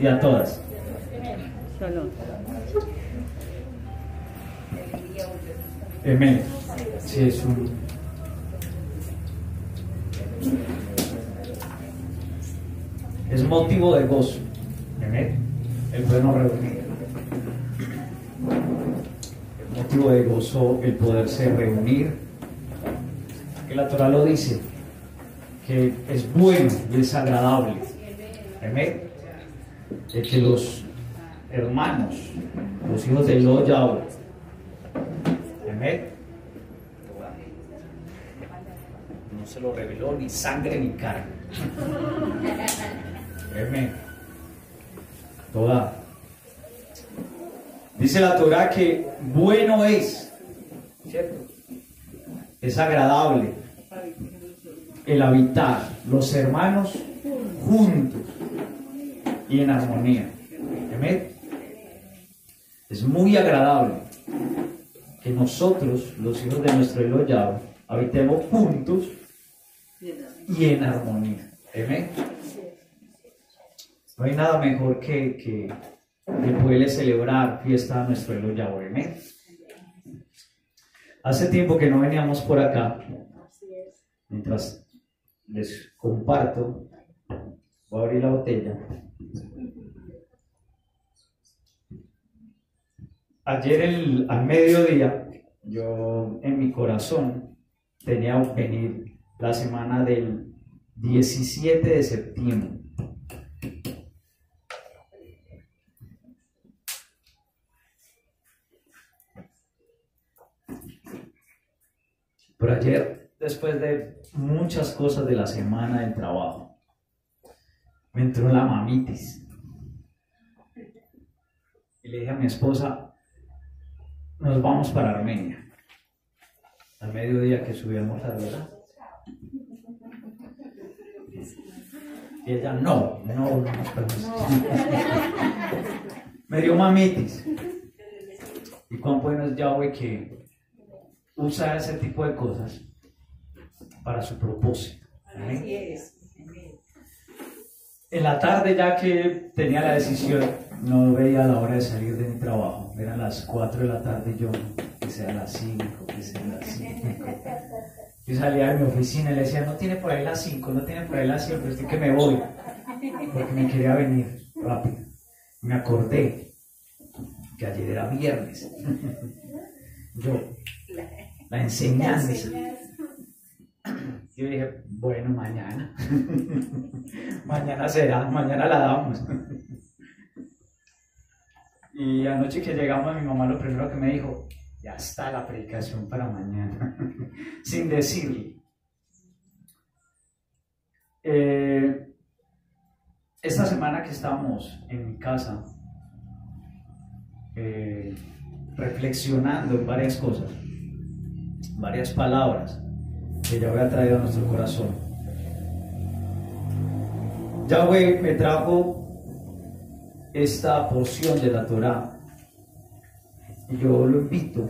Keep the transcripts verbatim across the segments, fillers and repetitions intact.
y a todas. Shalom. Amén. Sí, es un... Es motivo de gozo. Amén. El podernos reunir. Es motivo de gozo el poderse reunir. Que la Torah lo dice, que es bueno y es agradable. Amén. De que los hermanos, los hijos de Lo Yahweh, amén, no se lo reveló ni sangre ni carne. Amén. Toda. Dice la Torah que bueno es, ¿cierto? Es agradable el habitar los hermanos juntos y en armonía. Amén. Es muy agradable que nosotros, los hijos de nuestro Elo Yahweh, habitemos juntos y en armonía. Amén. No hay nada mejor que, que, que poderle celebrar fiesta a nuestro Elo Yahweh. Amén. Hace tiempo que no veníamos por acá. Mientras les comparto, voy a abrir la botella. Ayer el, al mediodía, yo en mi corazón tenía que venir la semana del diecisiete de septiembre. Pero ayer, después de muchas cosas de la semana del trabajo, me entró la mamitis. Y le dije a mi esposa, nos vamos para Armenia. Al mediodía que subíamos la verdad. Y ella, no, no, no nos permite. Me dio mamitis. Y cuán bueno es Yahweh que usa ese tipo de cosas para su propósito. ¿Amén? Así es. En la tarde, ya que tenía la decisión, no veía la hora de salir de mi trabajo. Eran las cuatro de la tarde y yo, que sea las cinco, que sea las cinco. Yo salía de mi oficina y le decía, no tiene por ahí las cinco, no tiene por ahí las cinco, pero estoy que me voy, porque me quería venir rápido. Me acordé que ayer era viernes. Yo, la enseñanza. Yo dije, bueno, mañana. Mañana será, mañana la damos. Y anoche que llegamos, mi mamá lo primero que me dijo, ya está la predicación para mañana. Sin decirle. Eh, esta semana que estamos en mi casa, eh, reflexionando en varias cosas, varias palabras que Yahweh ha traído a nuestro corazón. Yahweh me trajo esta porción de la Torah y yo lo invito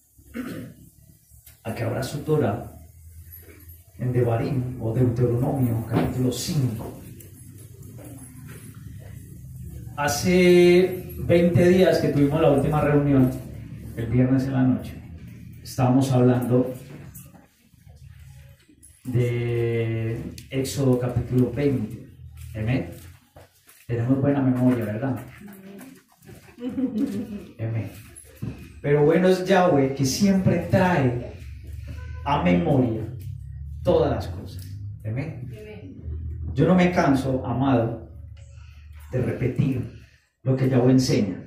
a que abra su Torah en Devarim o Deuteronomio capítulo cinco. Hace veinte días que tuvimos la última reunión, el viernes en la noche, estábamos hablando de Éxodo capítulo veinte. Amén. Tenemos buena memoria, ¿verdad? Amén. Pero bueno es Yahweh que siempre trae a memoria todas las cosas. Amén. Yo no me canso, amado, de repetir lo que Yahweh enseña.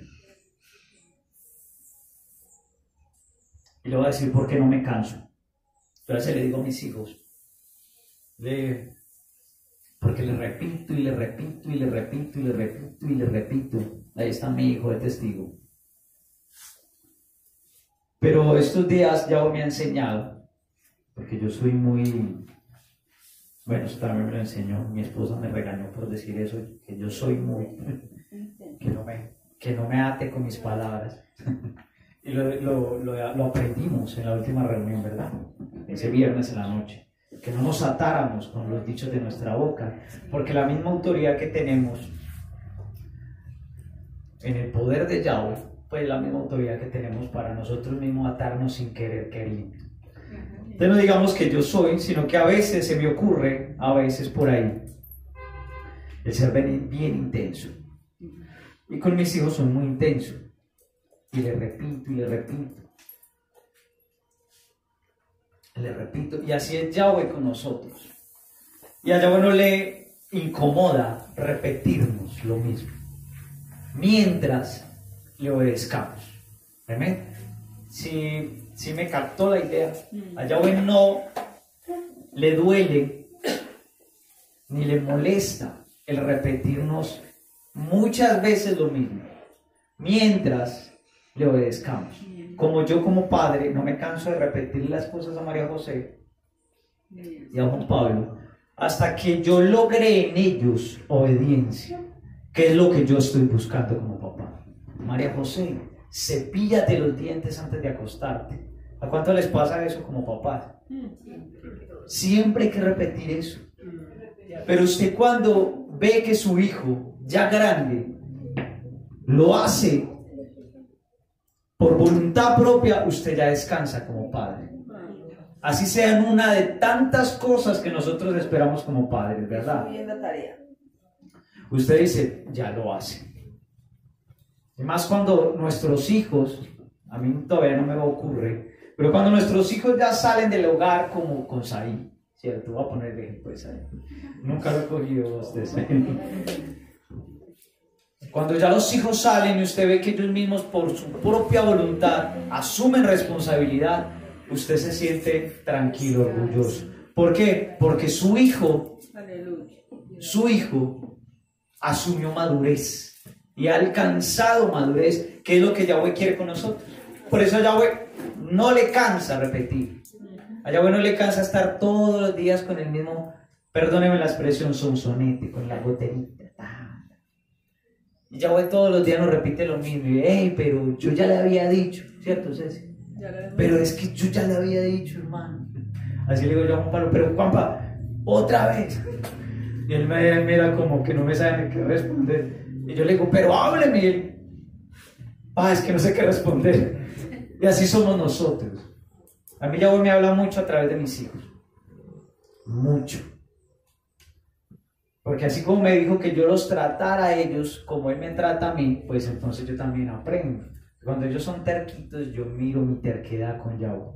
Y le voy a decir por qué no me canso. Yo a veces le digo a mis hijos, le, porque le repito y le repito y le repito y le repito y le repito. Ahí está mi hijo de testigo. Pero estos días Yahweh me ha enseñado, porque yo soy muy, bueno, eso también me lo enseñó, mi esposa me regañó por decir eso, que yo soy muy, que no me, que no me ate con mis palabras. Y lo, lo, lo, lo aprendimos en la última reunión, ¿verdad? Ese viernes en la noche. Que no nos atáramos con los dichos de nuestra boca, porque la misma autoridad que tenemos en el poder de Yahweh, pues la misma autoridad que tenemos para nosotros mismos atarnos sin querer queriendo. Entonces no digamos que yo soy, sino que a veces se me ocurre, a veces por ahí, el ser bien, bien intenso. Y con mis hijos soy muy intenso. Y le repito y le repito. Le repito. Y así es Yahweh con nosotros. Y a Yahweh no le incomoda repetirnos lo mismo, mientras le obedezcamos. ¿Amén? Si, si me captó la idea, a Yahweh no le duele ni le molesta el repetirnos muchas veces lo mismo, mientras le obedezcamos. Como yo como padre no me canso de repetir las cosas a María José y a Juan Pablo, hasta que yo logre en ellos obediencia, que es lo que yo estoy buscando como papá. María José, cepíllate los dientes antes de acostarte. ¿A cuánto les pasa eso como papás? Siempre hay que repetir eso. Pero usted cuando ve que su hijo, ya grande, lo hace por voluntad propia, usted ya descansa como padre. Así sea en una de tantas cosas que nosotros esperamos como padres, ¿verdad? Usted dice, ya lo hace. Y más cuando nuestros hijos, a mí todavía no me ocurre, pero cuando nuestros hijos ya salen del hogar como con Saí, ¿cierto? Voy a poner el ejemplo de Saí. Nunca lo he cogido usted, Saí. Cuando ya los hijos salen y usted ve que ellos mismos por su propia voluntad asumen responsabilidad, usted se siente tranquilo, orgulloso. ¿Por qué? Porque su hijo, su hijo asumió madurez y ha alcanzado madurez, que es lo que Yahweh quiere con nosotros. Por eso a Yahweh no le cansa repetir. A Yahweh no le cansa estar todos los días con el mismo, perdóneme la expresión, sonsonete, con la goterita. Y Yahweh todos los días nos repite lo mismo. Y, hey, pero yo ya le había dicho, ¿cierto, Ceci? Pero es que yo ya le había dicho, hermano. Así le digo yo a Juan Pablo, pero Juanpa, otra vez. Y él me mira como que no me sabe ni qué responder. Y yo le digo, pero hábleme. Y él, ah, es que no sé qué responder. Y así somos nosotros. A mí Yahweh me habla mucho a través de mis hijos. Mucho. Porque así como me dijo que yo los tratara a ellos como Él me trata a mí, pues entonces yo también aprendo. Cuando ellos son terquitos, yo miro mi terquedad con Yahweh.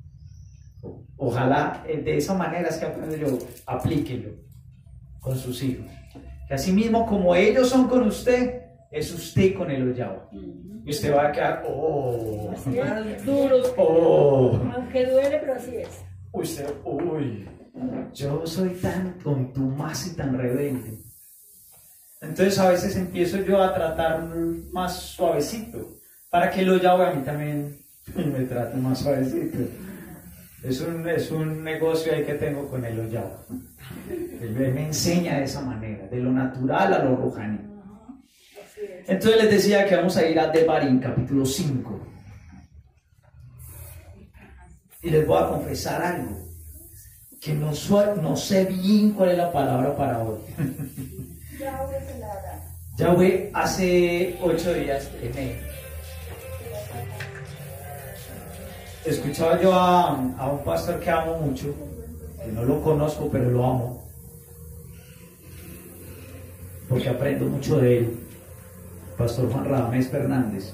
Ojalá de esa manera es que aprendo yo, aplíquenlo con sus hijos. Que así mismo como ellos son con usted, es usted con el Yahweh. Y usted va a quedar, oh, duros, oh. Aunque duele, pero así es. Usted, uy. Yo soy tan contumaz y tan rebelde. Entonces a veces empiezo yo a tratar más suavecito, para que lo Yahweh a mí también me trate más suavecito. Es un, es un negocio ahí que tengo con el Yahweh. Él me enseña de esa manera, de lo natural a lo rujaní. Entonces les decía que vamos a ir a Devarim, capítulo cinco. Y les voy a confesar algo, que no, no sé bien cuál es la palabra para hoy. Yahweh hace ocho días en escuchaba yo a, a un pastor que amo mucho, que no lo conozco pero lo amo, porque aprendo mucho de él, pastor Juan Radamés Fernández.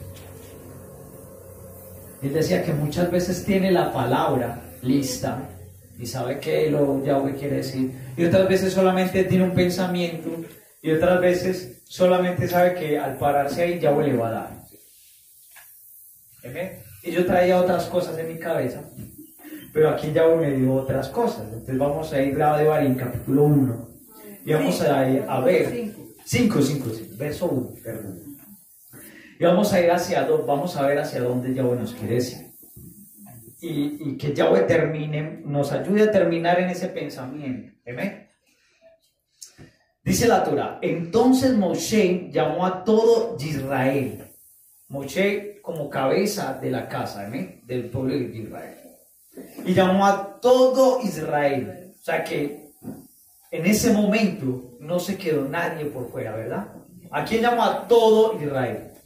Él decía que muchas veces tiene la palabra lista y sabe qué lo Yahweh quiere decir, y otras veces solamente tiene un pensamiento, y otras veces solamente sabe que al pararse ahí Yahweh le va a dar. ¿Amén? Y yo traía otras cosas en mi cabeza, pero aquí Yahweh me dio otras cosas. Entonces vamos a ir a Devarim, capítulo uno, y vamos a, ir a ver cinco, cinco, verso uno, perdón. Y vamos a ir hacia dos, vamos a ver hacia dónde Yahweh nos quiere decir. Y, y que Yahweh termine, nos ayude a terminar en ese pensamiento. ¿Amén? Dice la Torah, entonces Moshe llamó a todo Israel. Moshe como cabeza de la casa, ¿amén? Del pueblo de Israel. Y llamó a todo Israel. O sea que en ese momento no se quedó nadie por fuera, ¿verdad? ¿A quién llamó? A todo Israel.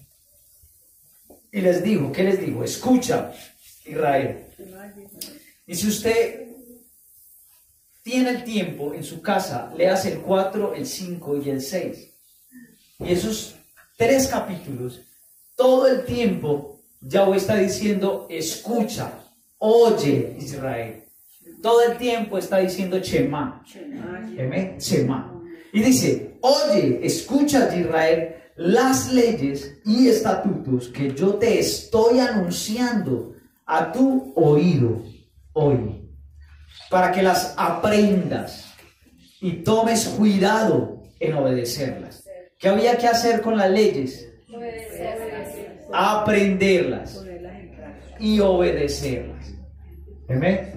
y les dijo, ¿qué les dijo? Escucha, Israel. Y si usted tiene el tiempo en su casa, leas el cuatro, el cinco y el seis. Y esos tres capítulos, todo el tiempo, Yahweh está diciendo, escucha, oye, Israel. Todo el tiempo está diciendo Shema. Shema. Y dice, oye, escucha, Israel, las leyes y estatutos que yo te estoy anunciando a tu oído hoy, para que las aprendas y tomes cuidado en obedecerlas. ¿Qué había que hacer con las leyes? Aprenderlas y obedecerlas. ¿Amén?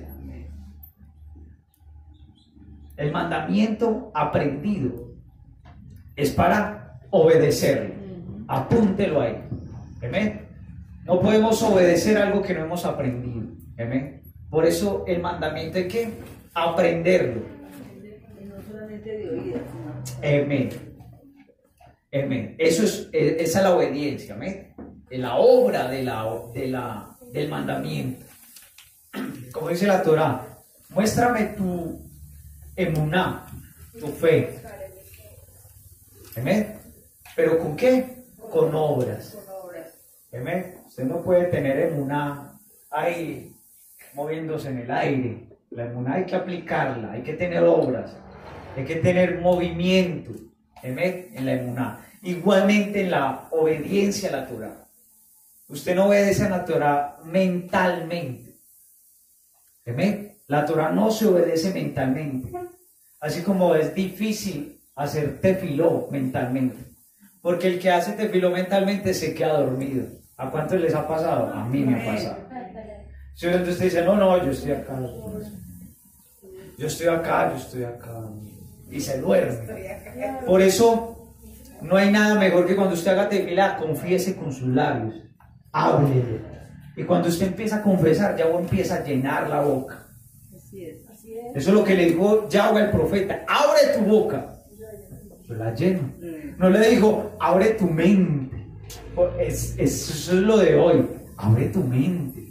El mandamiento aprendido es para obedecerlo. Apúntelo ahí. ¿Amén? No podemos obedecer algo que no hemos aprendido. ¿Amén? Por eso el mandamiento hay que aprenderlo. Y no solamente de oídas, sino... Amén. Amén. Eso es, esa es la obediencia. Amén. La obra de la, de la, del mandamiento. Como dice la Torá, muéstrame tu emuná, tu fe. Amén. ¿Pero con qué? Con obras. Amén. Usted no puede tener emuná ahí moviéndose en el aire. La emuná hay que aplicarla, hay que tener obras, hay que tener movimiento. Amén. En la emuná. Igualmente en la obediencia a la Torá. Usted no obedece a la Torá mentalmente. Amén. La Torá no se obedece mentalmente. Así como es difícil hacer tefiló mentalmente. Porque el que hace tefiló mentalmente se queda dormido. ¿A cuántos les ha pasado? A mí me ha pasado. Si usted dice, no, no, yo estoy acá. Yo estoy acá, yo estoy acá. Y se duerme. Por eso no hay nada mejor que cuando usted haga tefilá, confiese con sus labios. Háblele. Y cuando usted empieza a confesar, Yahweh empieza a llenar la boca. Así es, así es. Eso es lo que le dijo Yahweh al profeta. Abre tu boca. Yo la lleno. No le dijo, abre tu mente. Es, es, eso es lo de hoy. Abre tu mente.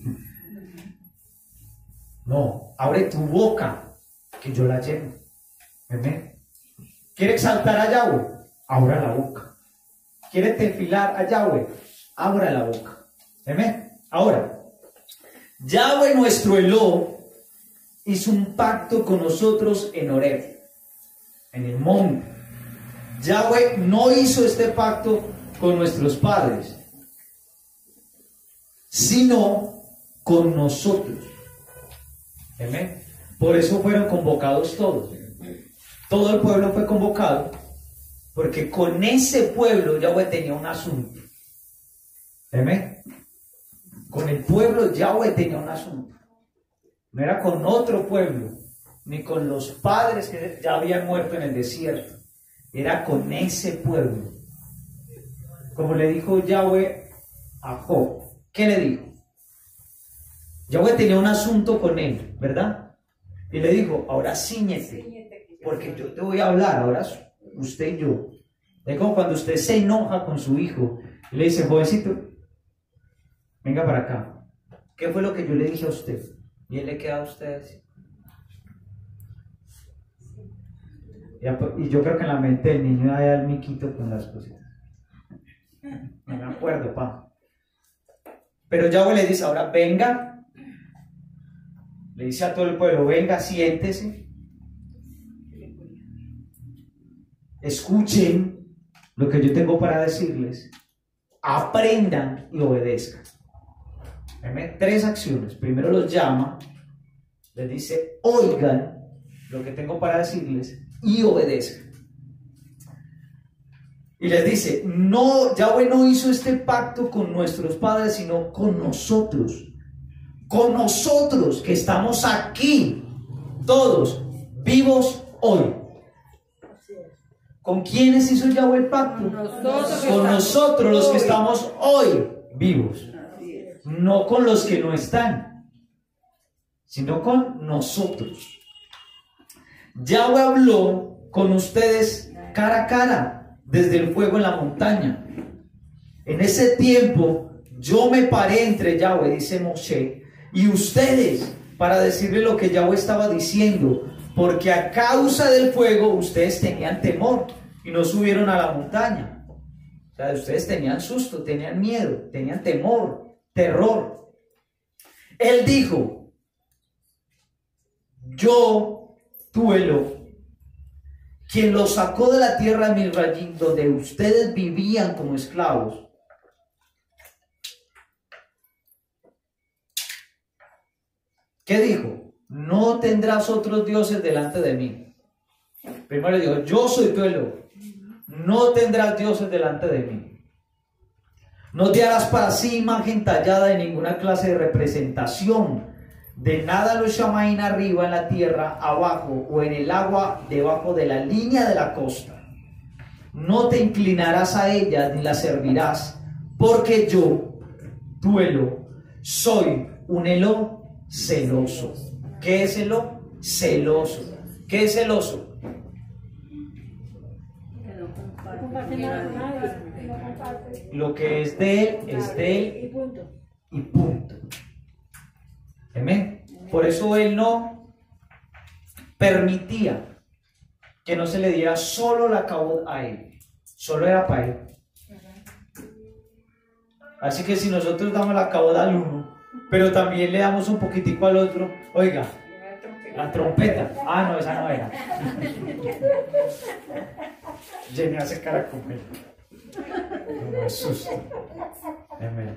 No, abre tu boca, que yo la lleno. ¿Amén? ¿Quiere exaltar a Yahweh? Abra la boca. ¿Quiere tefilar a Yahweh? Abra la boca. ¿Amén? Ahora, Yahweh nuestro Eló hizo un pacto con nosotros en Horeb, en el monte. Yahweh no hizo este pacto con nuestros padres, sino con nosotros. ¿Amén? Por eso fueron convocados todos. Todo el pueblo fue convocado, porque con ese pueblo Yahweh tenía un asunto. ¿Amén? Con el pueblo Yahweh tenía un asunto. No era con otro pueblo, ni con los padres que ya habían muerto en el desierto. Era con ese pueblo. Como le dijo Yahweh a Job. ¿Qué le dijo? Yahweh tenía un asunto con él, ¿verdad? Y le dijo, ahora cíñete, porque yo te voy a hablar, ahora usted y yo. Es como cuando usted se enoja con su hijo y le dice, jovencito, venga para acá. ¿Qué fue lo que yo le dije a usted? Y él le queda a usted así. Y yo creo que en la mente del niño hay el miquito con las cositas. No me acuerdo, pa. Pero Yahweh le dice, ahora venga. Le dice a todo el pueblo, venga, siéntese. Escuchen lo que yo tengo para decirles. Aprendan y obedezcan. Amén. Tres acciones. Primero los llama, les dice, oigan lo que tengo para decirles y obedezcan. Y les dice, no, Yahweh no hizo este pacto con nuestros padres, sino con nosotros. Con nosotros que estamos aquí, todos vivos hoy. ¿Con quiénes hizo Yahweh el pacto? Nosotros con nosotros los que estamos hoy vivos. No con los que no están, sino con nosotros. Yahweh habló con ustedes cara a cara desde el fuego en la montaña. En ese tiempo yo me paré entre Yahweh, dice Moshe, y ustedes, para decirle lo que Yahweh estaba diciendo, porque a causa del fuego ustedes tenían temor y no subieron a la montaña. O sea, ustedes tenían susto, tenían miedo, tenían temor, terror. Él dijo, yo, Tuelo, quien los sacó de la tierra de Misrayim, donde ustedes vivían como esclavos, ¿qué dijo? No tendrás otros dioses delante de mí. Primero le dijo, yo soy Tuelo, no tendrás dioses delante de mí. No te harás para sí imagen tallada de ninguna clase de representación, de nada los Shamaín arriba en la tierra, abajo, o en el agua debajo de la línea de la costa. No te inclinarás a ellas ni las servirás, porque yo, Tuelo, soy un Elo celoso. ¿Qué es Elo? Celoso. ¿Qué es celoso? Que no comparte. comparte nada con nadie, no comparte. Lo que es de él es de él Y punto. y punto. Amén. Por eso él no permitía que no se le diera solo la cabot a él, solo era para él. Así que si nosotros damos la cabot al uno, pero también le damos un poquitico al otro, oiga, la trompeta, ah no, esa no era. Jenny hace cara con él. No me asusta. Amén.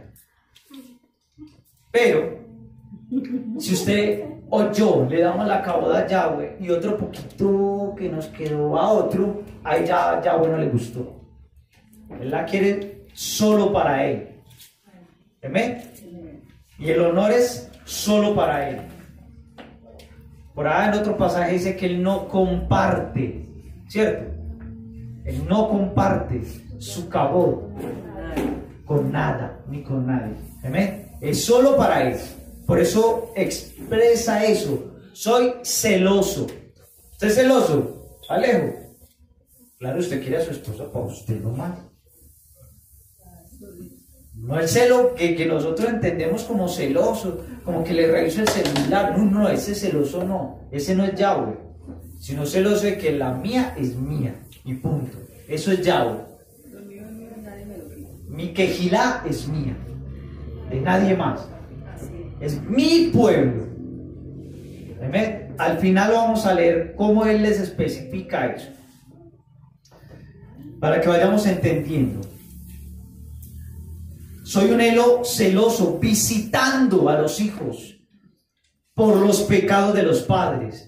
Pero si usted o yo le damos la cabot a Yahweh y otro poquito que nos quedó a otro, ahí ya Yahweh no le gustó. Él la quiere solo para él. ¿Amén? Y el honor es solo para él. Por ahí en otro pasaje dice que él no comparte, ¿cierto? Él no comparte su cabot con nada ni con nadie. ¿Amén? Es solo para él. Por eso expresa eso. Soy celoso. ¿Usted es celoso? Alejo. Claro, usted quiere a su esposa para usted nomás. No el celo que, que nosotros entendemos como celoso, como que le reviso el celular. No, no, ese celoso no. Ese no es Yahweh. Sino celoso de que la mía es mía. Y punto. Eso es Yahweh. Mi quejilá es mía. De nadie más. Es mi pueblo. ¿Amén? Al final vamos a leer cómo él les especifica eso, para que vayamos entendiendo. Soy un Elo celoso, visitando a los hijos por los pecados de los padres.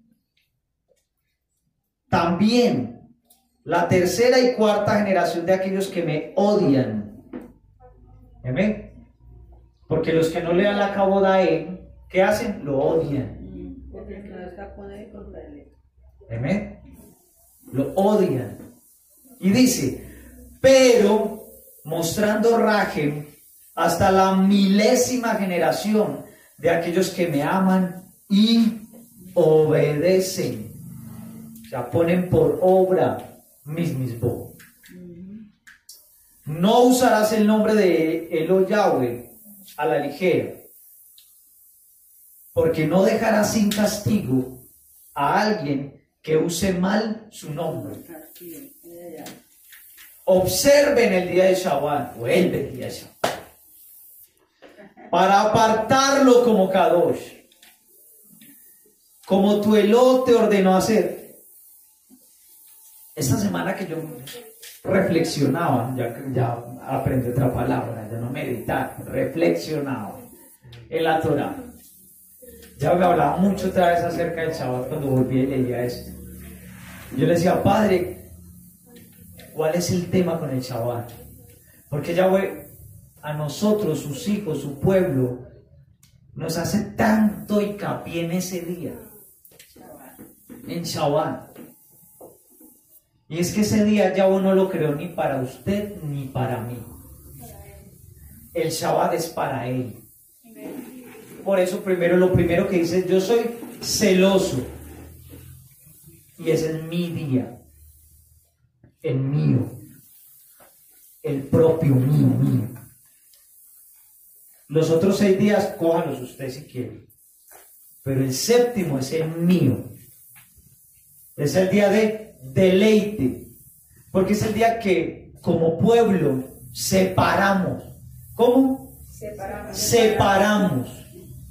También la tercera y cuarta generación de aquellos que me odian. ¿Amén? Porque los que no le dan la cabot a él, ¿qué hacen? Lo odian. Porque no está con él contra él. ¿Amén? Lo odian. Y dice, pero mostrando rajem hasta la milésima generación de aquellos que me aman y obedecen. O sea, ponen por obra mis misbos. No usarás el nombre de Elo Yahweh a la ligera, porque no dejarás sin castigo a alguien que use mal su nombre. Observen el día de Shabbat, vuelve el día de Shabbat, para apartarlo como Kadosh, como tu Eló te ordenó hacer. Esta semana que yo reflexionaba, ya, ya aprendí otra palabra, ya no meditar, reflexionaba en la Torah. Ya me hablaba mucho otra vez acerca del Shabbat cuando volví y leía esto. Yo le decía, Padre, ¿cuál es el tema con el Shabbat? Porque Yahweh a nosotros, sus hijos, su pueblo, nos hace tanto hincapié en ese día, en Shabbat. Y es que ese día Yahweh no lo creó ni para usted ni para mí. El Shabbat es para él. Por eso primero lo primero que dice, yo soy celoso. Y ese es mi día. El mío. El propio mío, mío. Los otros seis días, cójalos usted si quiere. Pero el séptimo es el mío. Es el día de deleite. Porque es el día que como pueblo separamos. ¿Cómo? Separamos. Separamos.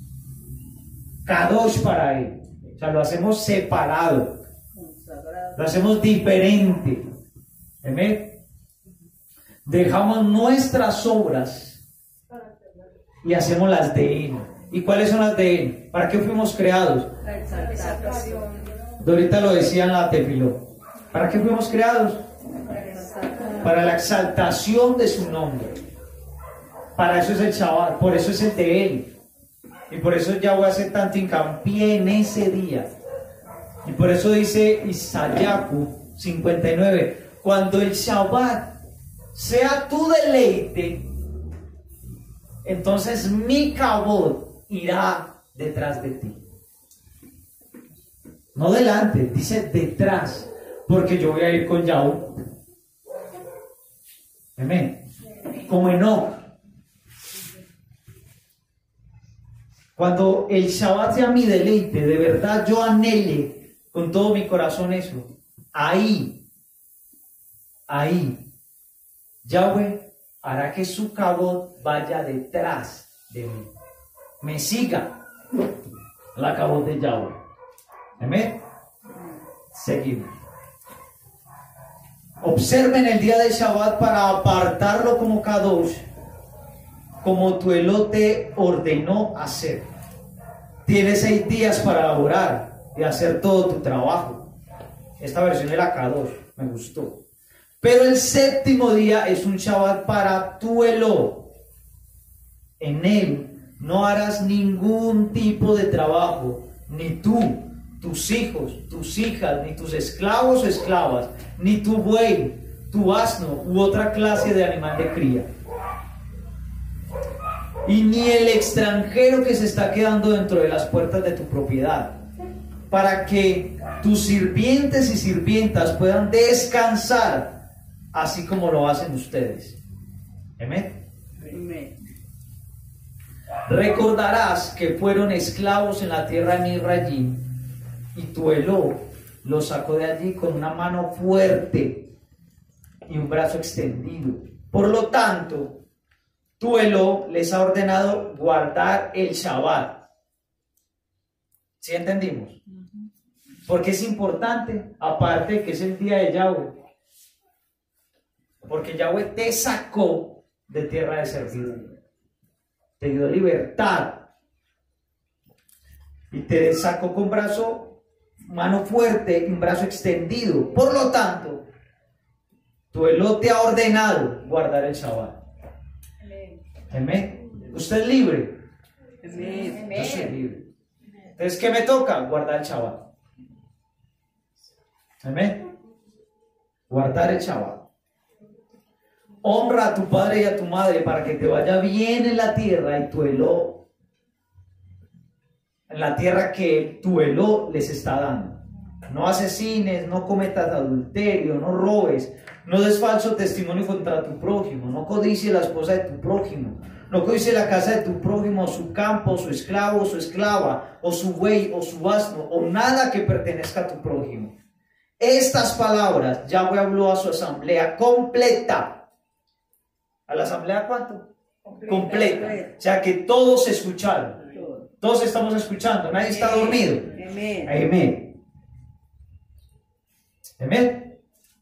Kadosh para él. O sea, lo hacemos separado. Lo hacemos diferente. ¿Amén? Dejamos nuestras obras y hacemos las de él. ¿Y cuáles son las de él? ¿Para qué fuimos creados? La exaltación. Ahorita lo decía en la tefiló. ¿Para qué fuimos creados? Para la exaltación de su nombre. Para eso es el Shabbat, por eso es el de él. Y por eso ya voy a hacer tanto hincapié en ese día. Y por eso dice Isaías cincuenta y nueve, cuando el Shabbat sea tu deleite, entonces mi kabod irá detrás de ti. No delante, dice detrás, porque yo voy a ir con Yahweh. Amén. Como Enoch. Cuando el Shabbat sea mi deleite, de verdad yo anhele con todo mi corazón eso. Ahí, ahí, Yahweh hará que su kabod vaya detrás de mí. Me siga la kabod de Yahweh. Amén. Seguimos. Observen el día de Shabbat para apartarlo como Kadosh, como tu elote ordenó hacer. Tienes seis días para laborar y hacer todo tu trabajo. Esta versión era Kadosh, me gustó. Pero el séptimo día es un Shabbat para tu elot. En él no harás ningún tipo de trabajo, ni tú, tus hijos, tus hijas, ni tus esclavos o esclavas, ni tu buey, tu asno u otra clase de animal de cría. Y ni el extranjero que se está quedando dentro de las puertas de tu propiedad, para que tus sirvientes y sirvientas puedan descansar, así como lo hacen ustedes. Amén. Amén. Recordarás que fueron esclavos en la tierra de Misrayim, y tu Eló los sacó de allí con una mano fuerte y un brazo extendido. Por lo tanto, tu Eló les ha ordenado guardar el Shabbat. ¿Sí entendimos? Porque es importante, aparte que es el día de Yahweh. Porque Yahweh te sacó de tierra de servidumbre. Te dio libertad. Y te sacó con brazo, mano fuerte y un brazo extendido. Por lo tanto, tu Elot te ha ordenado guardar el Shabbat. Amén. Usted es libre. Amén. Yo soy libre. Entonces, ¿qué me toca? Guardar el Shabbat. Amén. Guardar el Shabbat. Honra a tu padre y a tu madre para que te vaya bien en la tierra y tu Elot, en la tierra que tu Elot les está dando. No asesines, no cometas adulterio, no robes, no des falso testimonio contra tu prójimo, no codicies la esposa de tu prójimo, no codicies la casa de tu prójimo, o su campo, o su esclavo, o su esclava, o su buey, o su asno, o nada que pertenezca a tu prójimo. Estas palabras Yahweh habló a su asamblea completa. ¿A la asamblea cuánto? Completa. Completa. O sea que todos escucharon. Todos estamos escuchando. Nadie está dormido. Amén. Amén. Amén.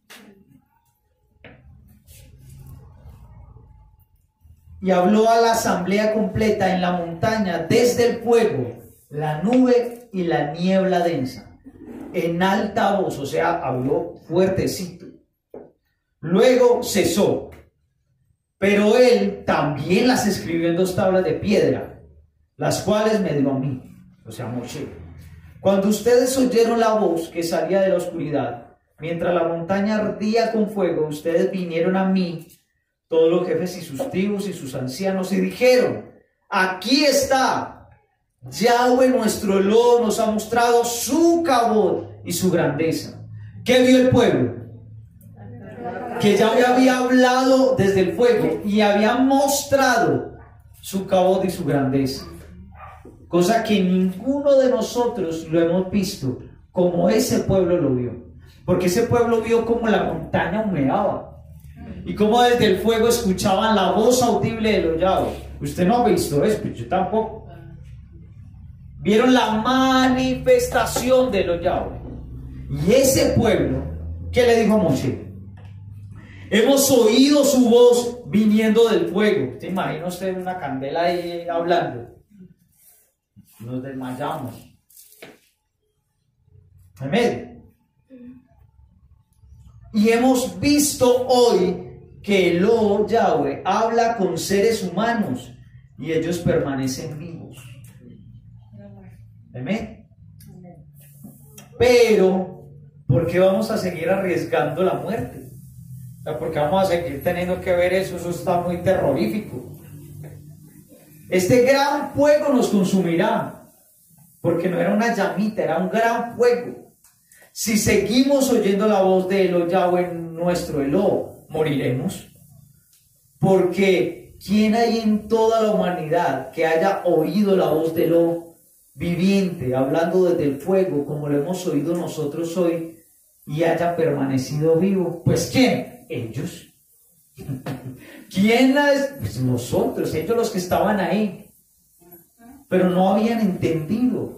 Y habló a la asamblea completa en la montaña desde el fuego, la nube y la niebla densa, en alta voz, o sea, habló fuertecito. Luego cesó. Pero él también las escribió en dos tablas de piedra, las cuales me dio a mí, o sea, Moshe. Cuando ustedes oyeron la voz que salía de la oscuridad, mientras la montaña ardía con fuego, ustedes vinieron a mí, todos los jefes y sus tribus y sus ancianos, y dijeron: aquí está, Yahweh nuestro Elot nos ha mostrado su kabod y su grandeza. ¿Qué vio el pueblo? Que Yahweh había hablado desde el fuego y había mostrado su cabot y su grandeza. Cosa que ninguno de nosotros lo hemos visto como ese pueblo lo vio. Porque ese pueblo vio como la montaña humeaba y como desde el fuego escuchaban la voz audible de los Yahweh. Usted no ha visto eso, pues yo tampoco. Vieron la manifestación de los Yahweh. Y ese pueblo, ¿qué le dijo a Moshe? Hemos oído su voz viniendo del fuego. ¿Se imagina usted una candela ahí hablando? Nos desmayamos. Amén. Y hemos visto hoy que el Lo Yahweh habla con seres humanos y ellos permanecen vivos. Amén. Pero, ¿por qué vamos a seguir arriesgando la muerte? O sea, ¿por qué vamos a seguir teniendo que ver eso? Eso está muy terrorífico. Este gran fuego nos consumirá, porque no era una llamita, era un gran fuego. Si seguimos oyendo la voz de Elo Yahweh, nuestro Elo, moriremos. Porque ¿quién hay en toda la humanidad que haya oído la voz de Elo viviente, hablando desde el fuego, como lo hemos oído nosotros hoy, y haya permanecido vivo? Pues ¿quién? Ellos. ¿Quién es? Pues nosotros, ellos los que estaban ahí, pero no habían entendido.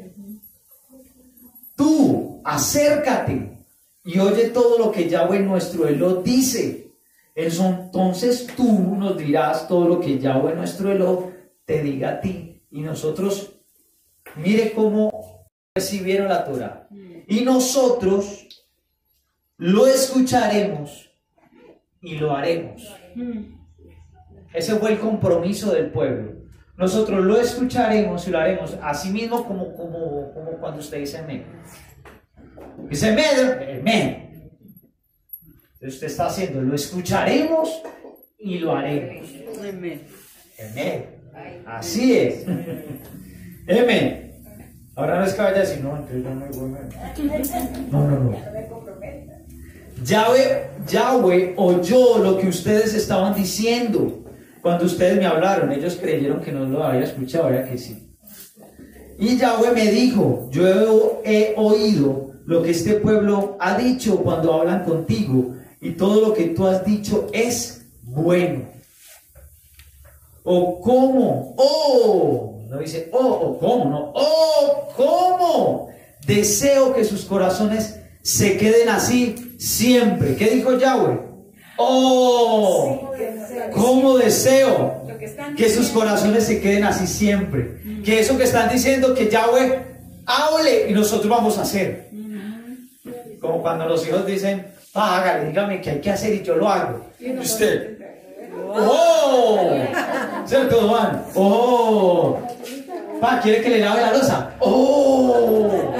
Tú, acércate y oye todo lo que Yahweh nuestro Elo dice. Entonces tú nos dirás todo lo que Yahweh nuestro Elo te diga a ti. Y nosotros, mire cómo recibieron la Torah. Y nosotros lo escucharemos y lo haremos. Ese fue el compromiso del pueblo. Nosotros lo escucharemos y lo haremos. Así mismo como, como, como cuando usted dice amén. Dice amén, amén. Entonces usted está haciendo, lo escucharemos y lo haremos. Amén. Amén. Así es. Amén. Ahora no es que vaya a decir, no, entonces yo no me voy a... No, no, no. Yahweh, Yahweh oyó lo que ustedes estaban diciendo cuando ustedes me hablaron. Ellos creyeron que no lo había escuchado, ¿verdad que sí? Y Yahweh me dijo, yo he, he oído lo que este pueblo ha dicho cuando hablan contigo, y todo lo que tú has dicho es bueno. O cómo, oh, no dice oh, o cómo, no, oh, cómo deseo que sus corazones se queden así siempre. ¿Qué dijo Yahweh? Oh, cómo deseo que sus corazones se queden así siempre. Que eso que están diciendo, que Yahweh hable y nosotros vamos a hacer. Como cuando los hijos dicen, ah, hágale, dígame qué hay que hacer y yo lo hago. Y usted, oh, ¿cierto, Juan? Oh, pa, ¿quiere que le lave la loza? Oh.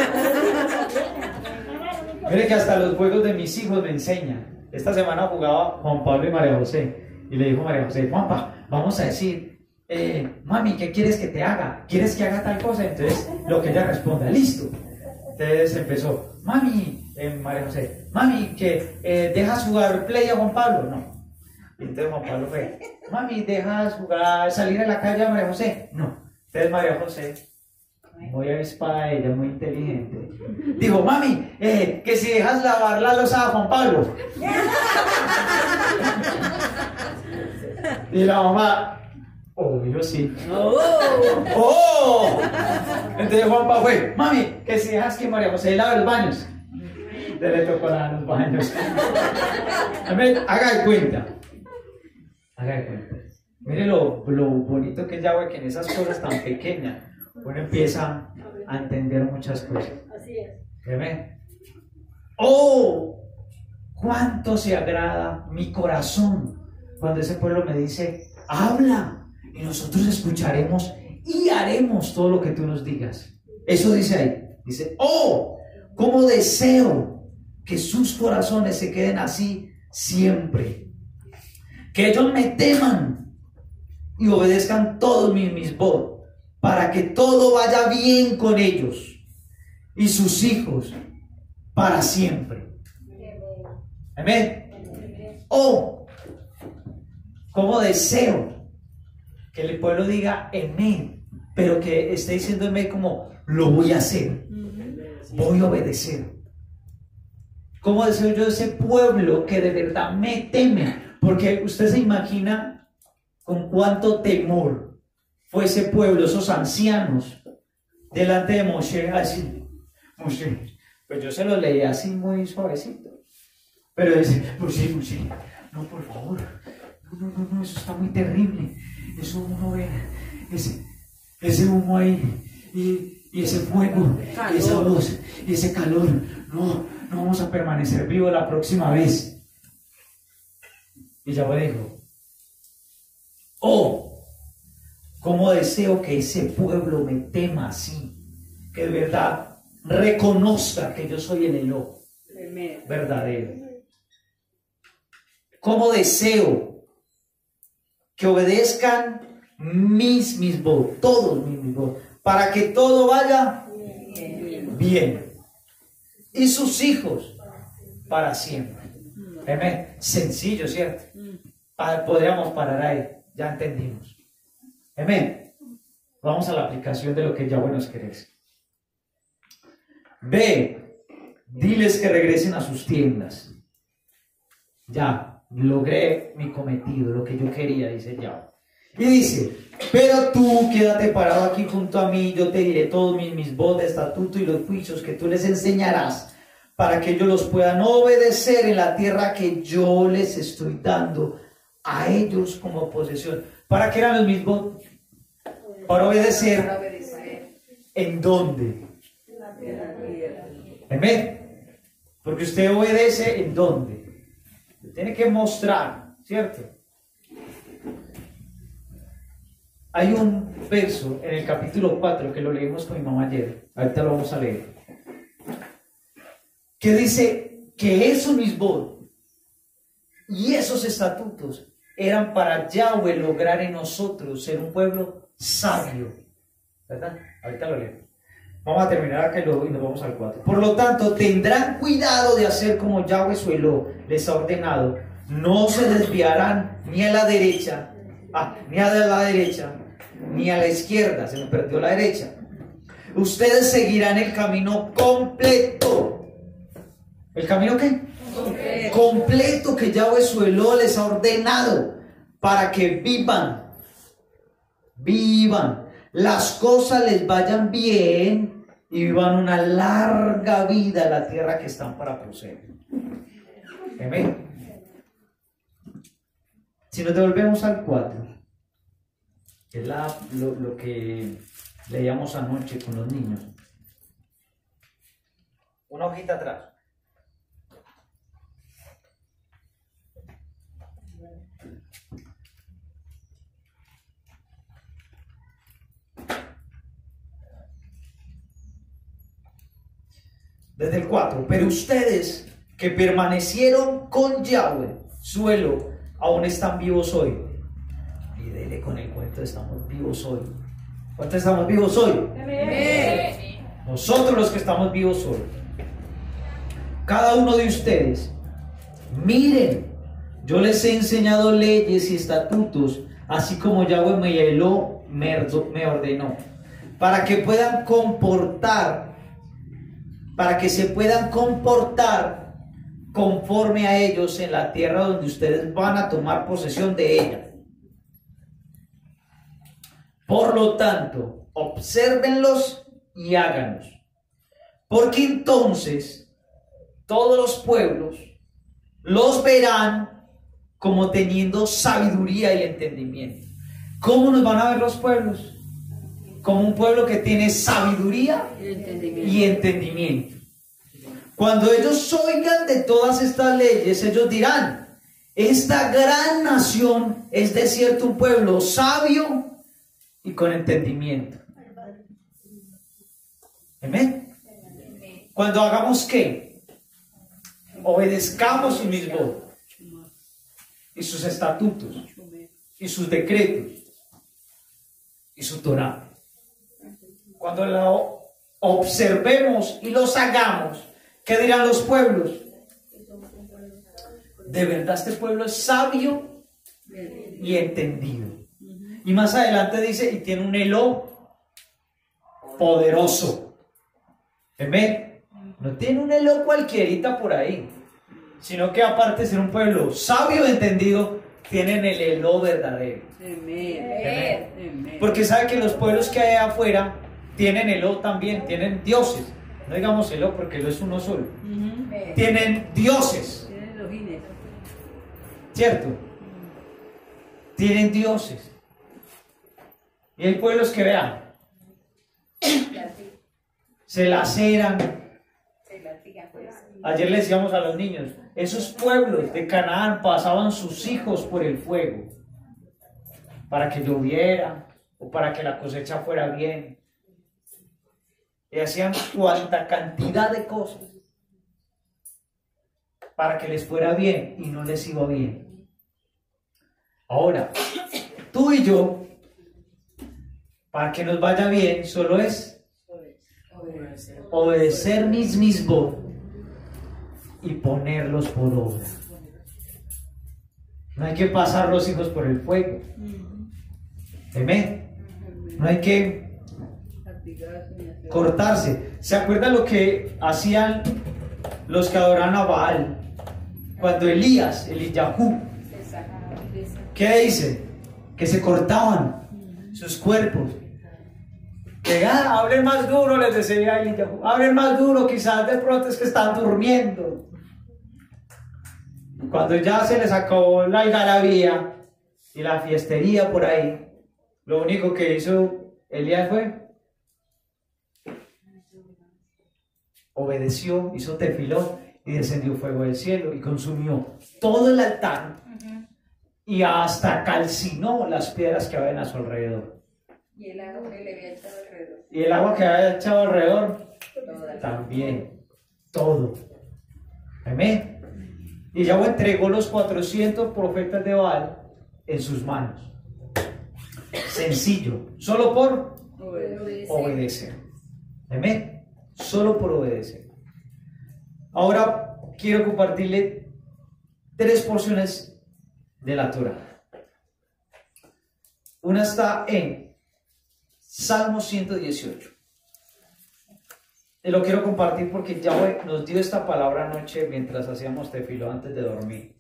Mire que hasta los juegos de mis hijos me enseñan. Esta semana jugaba Juan Pablo y María José. Y le dijo María José, Juanpa, vamos a decir, eh, mami, ¿qué quieres que te haga? ¿Quieres que haga tal cosa? Entonces, lo que ella responda, listo. Entonces empezó, mami, eh, María José, mami, que eh, dejas jugar play a Juan Pablo. No. Y entonces Juan Pablo fue, mami, ¿dejas jugar, salir a la calle a María José? No. Entonces María José, muy avispada, ella muy inteligente, dijo, mami, eh, que si dejas lavar la loza a Juan Pablo. Y la mamá, obvio sí. Oh. ¡Oh! Entonces Juanpa fue, mami, que si dejas que María José lave los baños. Entonces le tocó lavar los baños. Haga de cuenta. Haga de cuenta. Mire lo, lo bonito que es Yahweh, que en esas cosas tan pequeñas uno empieza a entender muchas cosas. Así es. Amén. ¡Oh! ¡Cuánto se agrada mi corazón cuando ese pueblo me dice, habla, y nosotros escucharemos y haremos todo lo que tú nos digas! Eso dice ahí. Dice, ¡oh! ¡Cómo deseo que sus corazones se queden así siempre! Que ellos me teman y obedezcan todos mis, mis votos, para que todo vaya bien con ellos y sus hijos para siempre. Amén. Oh, cómo deseo que el pueblo diga amén, pero que esté diciendo amén como lo voy a hacer, voy a obedecer. ¿Cómo deseo yo ese pueblo que de verdad me teme? Porque usted se imagina con cuánto temor fue ese pueblo, esos ancianos, delante de Moshe, así, Moshe, pues yo se lo leí así muy suavecito, pero dice, Moshe, Moshe, no, por favor, no, no, no, no, eso está muy terrible, eso uno ve, ese, ese humo ahí, y, y ese fuego, y esa voz, y ese calor, no, no vamos a permanecer vivos la próxima vez. Y Yahweh dijo, oh, cómo deseo que ese pueblo me tema así, que de verdad reconozca que yo soy el Elo verdadero. Cómo deseo que obedezcan mis mis votos, todos mis, mis votos, para que todo vaya bien. Y sus hijos para siempre. Amén. Sencillo, ¿cierto? Podríamos parar ahí, ya entendimos. Amén. Vamos a la aplicación de lo que Yahweh nos quiere decir. Ve, diles que regresen a sus tiendas. Ya, logré mi cometido, lo que yo quería, dice Yahweh. Y dice, pero tú quédate parado aquí junto a mí, yo te diré todos mis, mis votos, estatutos y los juicios que tú les enseñarás, para que ellos los puedan obedecer en la tierra que yo les estoy dando a ellos como posesión. ¿Para qué eran los mis votos? Para obedecer. ¿En dónde? Amén. Porque usted obedece ¿en dónde? Tiene que mostrar, ¿cierto? Hay un verso en el capítulo cuatro que lo leímos con mi mamá ayer, ahorita lo vamos a leer, que dice que esos mismos y esos estatutos eran para Yahweh lograr en nosotros ser un pueblo sabio, ¿verdad? Ahorita lo leo. Vamos a terminar acá y luego y nos vamos al cuatro. Por lo tanto, tendrán cuidado de hacer como Yahweh su Elo les ha ordenado. No se desviarán ni a la derecha, ah, ni a la derecha, ni a la izquierda. Se me perdió la derecha. Ustedes seguirán el camino completo. ¿El camino qué? Completo, completo que Yahweh su Elo les ha ordenado para que vivan, vivan, las cosas les vayan bien y vivan una larga vida en la tierra que están para poseer. Amén. Si nos devolvemos al cuatro, que es la, lo, lo que leíamos anoche con los niños, una hojita atrás. Desde el cuatro, pero ustedes que permanecieron con Yahweh, su Elo, aún están vivos hoy. Y dele con el cuento, estamos vivos hoy. ¿Cuántos estamos vivos hoy? Amén. Nosotros los que estamos vivos hoy. Cada uno de ustedes, miren, yo les he enseñado leyes y estatutos, así como Yahweh me, Elo, me ordenó, para que puedan comportar para que se puedan comportar conforme a ellos en la tierra donde ustedes van a tomar posesión de ella. Por lo tanto, obsérvenlos y háganlos, porque entonces todos los pueblos los verán como teniendo sabiduría y entendimiento. ¿Cómo nos van a ver los pueblos? Como un pueblo que tiene sabiduría y entendimiento. y entendimiento. Cuando ellos oigan de todas estas leyes, ellos dirán, esta gran nación es de cierto un pueblo sabio y con entendimiento. Amén. Cuando hagamos ¿qué? Obedezcamos sus mismos y sus estatutos y sus decretos y su Torah. Cuando lo observemos y los hagamos, ¿qué dirán los pueblos? ¿De verdad este pueblo es sabio y entendido? Y más adelante dice, y tiene un Elo poderoso. ¿Ven? No tiene un Elo cualquierita por ahí, sino que aparte de ser un pueblo sabio y entendido, tienen el Elo verdadero. Amén. Amén. Porque sabe que los pueblos que hay afuera tienen Elo también, tienen dioses. No digamos Elo porque Elo es uno solo. Ujú. Tienen dioses, Tienen los gines. ¿cierto? Tienen dioses. Y hay pueblos que vean, se laceran. Ayer le decíamos a los niños, esos pueblos de Canaán pasaban sus hijos por el fuego para que lloviera o para que la cosecha fuera bien. Y hacían cuanta cantidad de cosas para que les fuera bien y no les iba bien. Ahora, tú y yo, para que nos vaya bien, solo es obedecer mis mismos y ponerlos por obra. No hay que pasar los hijos por el fuego. Amén. No hay que cortarse. ¿Se acuerdan lo que hacían los que adoraban a Baal? Cuando Elías, Eliyahu, ¿qué dice? Que se cortaban sus cuerpos. Que ah, hablen más duro, les decía Eliyahu. Hablen más duro, quizás de pronto es que están durmiendo. Cuando ya se les acabó la algarabía y la fiestería por ahí, lo único que hizo Elías fue obedeció, hizo tefilón y descendió fuego del cielo y consumió todo el altar y hasta calcinó las piedras que habían a su alrededor. Y el agua que le había echado alrededor. Y el agua que había echado alrededor Toda. también, todo. Amén. Y Yahweh entregó los cuatrocientos profetas de Baal en sus manos. Sencillo, solo por Obedecer. obedecer. Amén. Solo por obedecer. Ahora quiero compartirle tres porciones de la Torah. Una está en Salmo ciento dieciocho. Y lo quiero compartir porque Yahweh nos dio esta palabra anoche mientras hacíamos tefilo antes de dormir.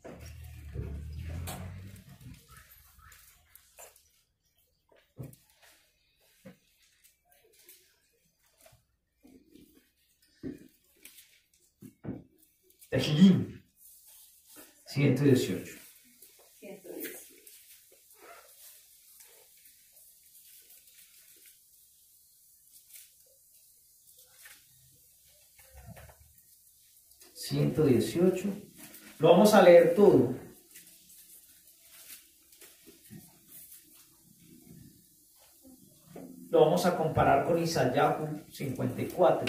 Tehillim ciento dieciocho. ciento diez. ciento dieciocho. Lo vamos a leer todo. Lo vamos a comparar con Isaías cincuenta y cuatro.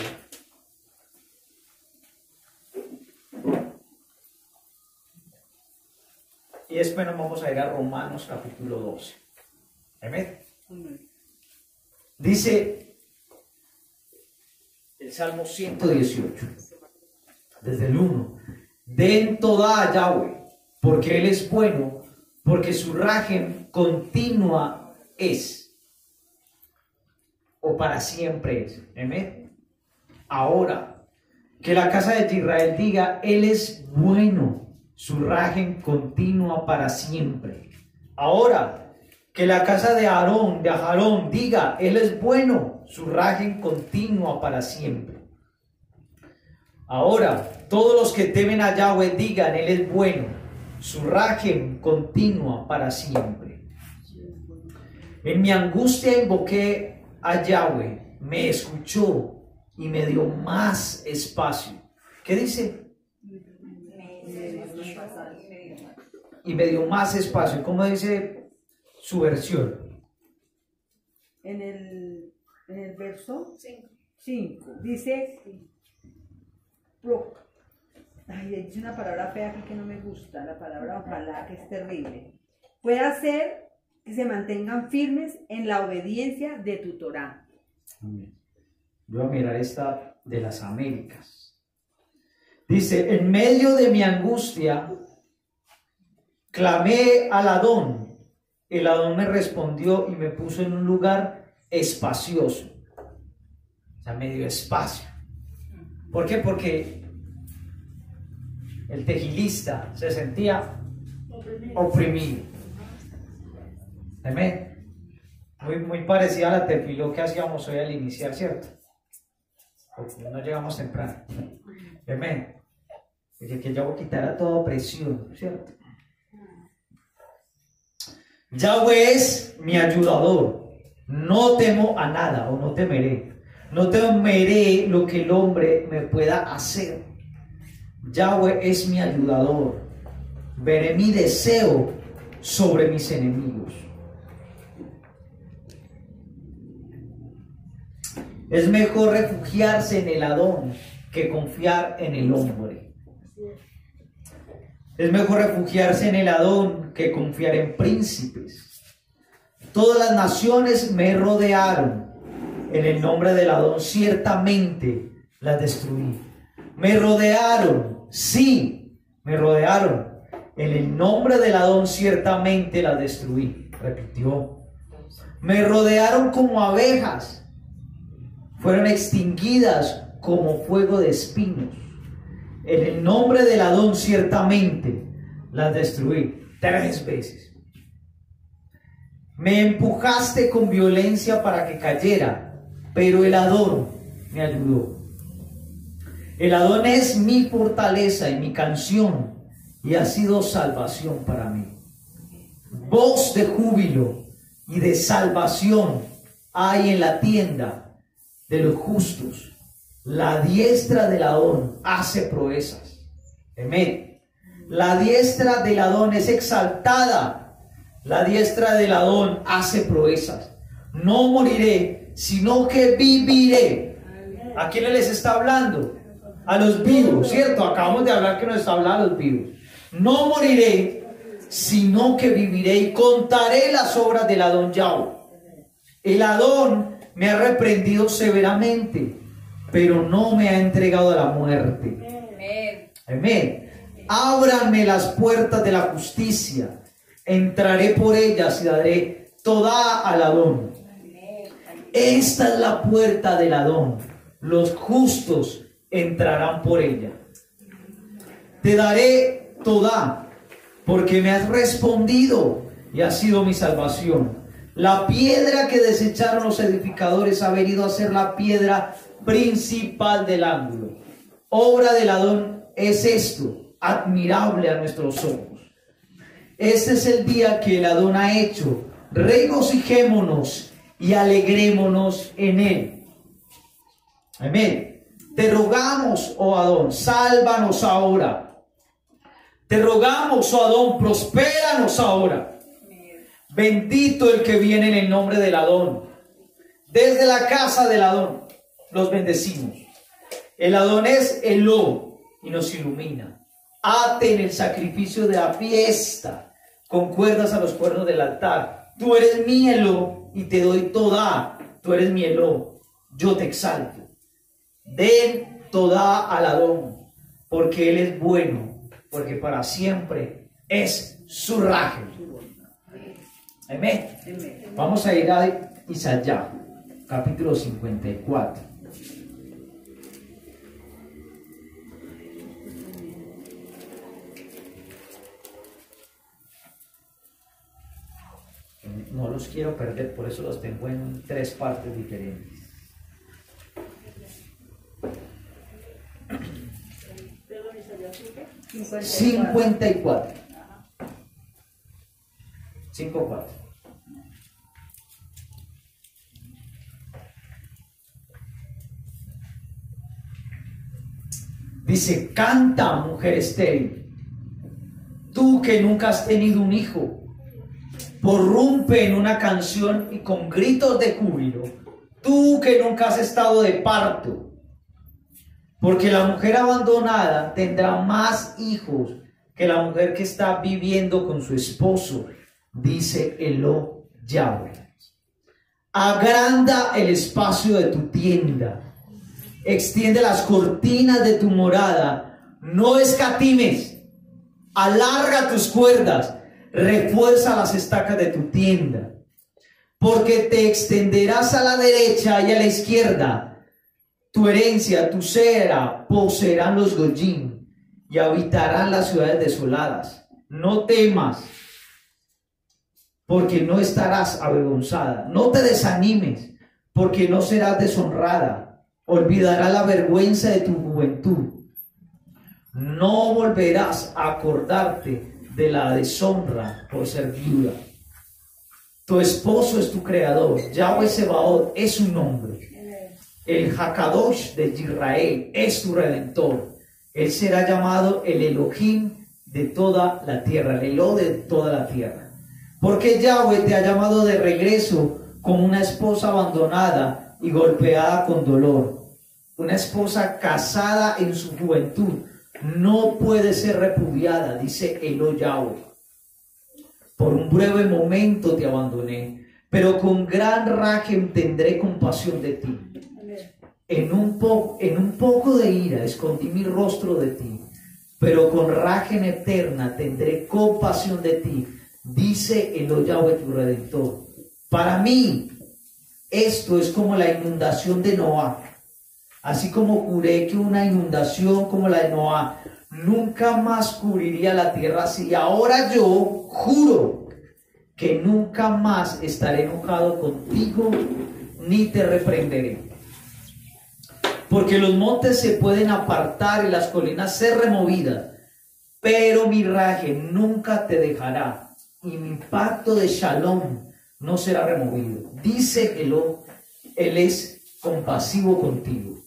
Y después nos vamos a ir a Romanos capítulo doce. Amén. Dice el Salmo ciento dieciocho, desde el uno. Den toda a Yahweh, porque Él es bueno, porque su rajem continua es, o para siempre es. Amén. Ahora, que la casa de Israel diga, Él es bueno, su rajem continua para siempre. Ahora, que la casa de Aarón, de Aharón, diga, Él es bueno, su rajem continua para siempre. Ahora, todos los que temen a Yahweh digan, Él es bueno, su rajem continua para siempre. En mi angustia invoqué a Yahweh, me escuchó y me dio más espacio. ¿Qué dice? Y me dio más espacio. ¿Cómo dice su versión? En el, en el verso cinco dice, pro, ay, dice una palabra fea aquí que no me gusta, la palabra ojalá, que es terrible. Puede hacer que se mantengan firmes en la obediencia de tu Torah. Yo voy a mirar esta de las Américas. Dice, en medio de mi angustia, clamé al Adón el Adón me respondió y me puso en un lugar espacioso. O sea, medio espacio. ¿Por qué? Porque el tejilista se sentía oprimido. Amén. Muy, muy parecida a la tefiló que hacíamos hoy al iniciar, ¿cierto? Porque no llegamos temprano. Amén. Porque que yo voy a quitar toda opresión, ¿cierto? Yahweh es mi ayudador. No temo a nada o no temeré. No temeré lo que el hombre me pueda hacer. Yahweh es mi ayudador. Veré mi deseo sobre mis enemigos. Es mejor refugiarse en el Adón que confiar en el hombre. Es mejor refugiarse en el Adón que confiar en príncipes. Todas las naciones me rodearon. En el nombre del Adón ciertamente las destruí. Me rodearon, sí, me rodearon. En el nombre del Adón ciertamente las destruí. Repitió. Me rodearon como abejas. Fueron extinguidas como fuego de espinos. En el nombre del Adón ciertamente las destruí. Tres veces. Me empujaste con violencia para que cayera, pero el Adón me ayudó. El Adón es mi fortaleza y mi canción, y ha sido salvación para mí. Voz de júbilo y de salvación hay en la tienda de los justos. La diestra del Adón hace proezas. Amén. La diestra del Adón es exaltada. La diestra del Adón hace proezas. No moriré, sino que viviré. ¿A quién les está hablando? A los vivos, ¿cierto? Acabamos de hablar que nos está hablando a los vivos. No moriré, sino que viviré y contaré las obras del Adón Yahweh. El Adón me ha reprendido severamente, pero no me ha entregado a la muerte. Amén. Ábranme las puertas de la justicia. Entraré por ellas y daré toda al Adón. Esta es la puerta del Adón. Los justos entrarán por ella. Te daré toda, porque me has respondido y has sido mi salvación. La piedra que desecharon los edificadores ha venido a ser la piedra principal del ángulo. Obra del Adón es esto, admirable a nuestros ojos. Este es el día que el Adón ha hecho. Regocijémonos y alegrémonos en él. Amén. Te rogamos, oh Adón, sálvanos ahora. Te rogamos, oh Adón, prospéranos ahora. Bendito el que viene en el nombre del Adón. Desde la casa del Adón los bendecimos. El Adón es Eló y nos ilumina. Aten el sacrificio de la fiesta con cuerdas a los cuernos del altar. Tú eres mi Eló y te doy toda. Tú eres mi Eló, yo te exalto. Den toda al Adón, porque él es bueno, porque para siempre es su raje. Amén. Vamos a ir a Isaías, capítulo cincuenta y cuatro. No los quiero perder, por eso los tengo en tres partes diferentes. cincuenta y cuatro. cincuenta y cuatro. Dice: canta, mujer estéril, tú que nunca has tenido un hijo, porrumpe en una canción y con gritos de júbilo, tú que nunca has estado de parto, porque la mujer abandonada tendrá más hijos que la mujer que está viviendo con su esposo, dice Eló Yahweh. Agranda el espacio de tu tienda, extiende las cortinas de tu morada, no escatimes, alarga tus cuerdas, refuerza las estacas de tu tienda, porque te extenderás a la derecha y a la izquierda. Tu herencia, tu cera, poseerán los Goyim y habitarán las ciudades desoladas. No temas, porque no estarás avergonzada. No te desanimes, porque no serás deshonrada. Olvidarás la vergüenza de tu juventud. No volverás a acordarte de la deshonra por ser viuda. Tu esposo es tu creador. Yahweh Sebaot es su nombre. El Hakadosh de Israel es tu redentor. Él será llamado el Elohim de toda la tierra, el Elo de toda la tierra. Porque Yahweh te ha llamado de regreso como una esposa abandonada y golpeada con dolor. Una esposa casada en su juventud no puede ser repudiada, dice Elo Yahweh. Por un breve momento te abandoné, pero con gran rajem tendré compasión de ti. En un, po en un poco de ira escondí mi rostro de ti, pero con rajem eterna tendré compasión de ti, dice el Yahweh tu Redentor. Para mí esto es como la inundación de Noá. Así como juré que una inundación como la de Noá nunca más cubriría la tierra así, ahora yo juro que nunca más estaré enojado contigo ni te reprenderé. Porque los montes se pueden apartar y las colinas ser removidas, pero mi raje nunca te dejará y mi pacto de Shalom no será removido. Dice Eló, Él es compasivo contigo.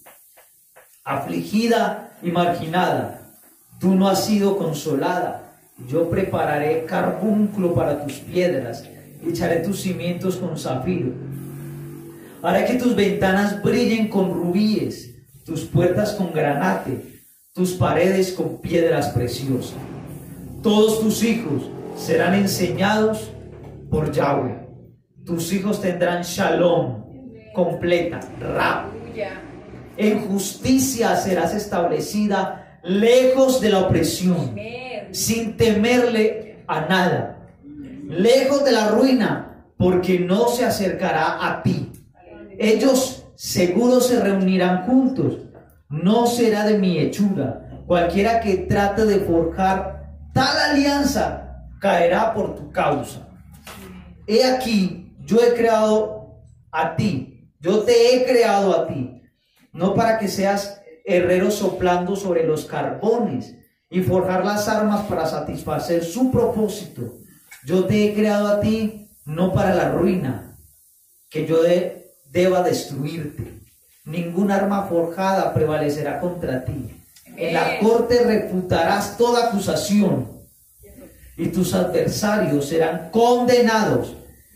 Afligida y marginada, tú no has sido consolada. Yo prepararé carbunclo para tus piedras, echaré tus cimientos con zafiro. Haré que tus ventanas brillen con rubíes, tus puertas con granate, tus paredes con piedras preciosas. Todos tus hijos serán enseñados por Yahweh. Tus hijos tendrán shalom completa, rab. En justicia serás establecida lejos de la opresión, sin temerle a nada, lejos de la ruina, porque no se acercará a ti. Ellos seguro se reunirán juntos, no será de mi hechura. Cualquiera que trate de forjar tal alianza caerá por tu causa. He aquí, yo he creado a ti, yo te he creado a ti, no para que seas herrero soplando sobre los carbones y forjar las armas para satisfacer su propósito. Yo te he creado a ti no para la ruina, que yo de deba destruirte. Ninguna arma forjada prevalecerá contra ti. En la corte refutarás toda acusación y tus adversarios serán condenados.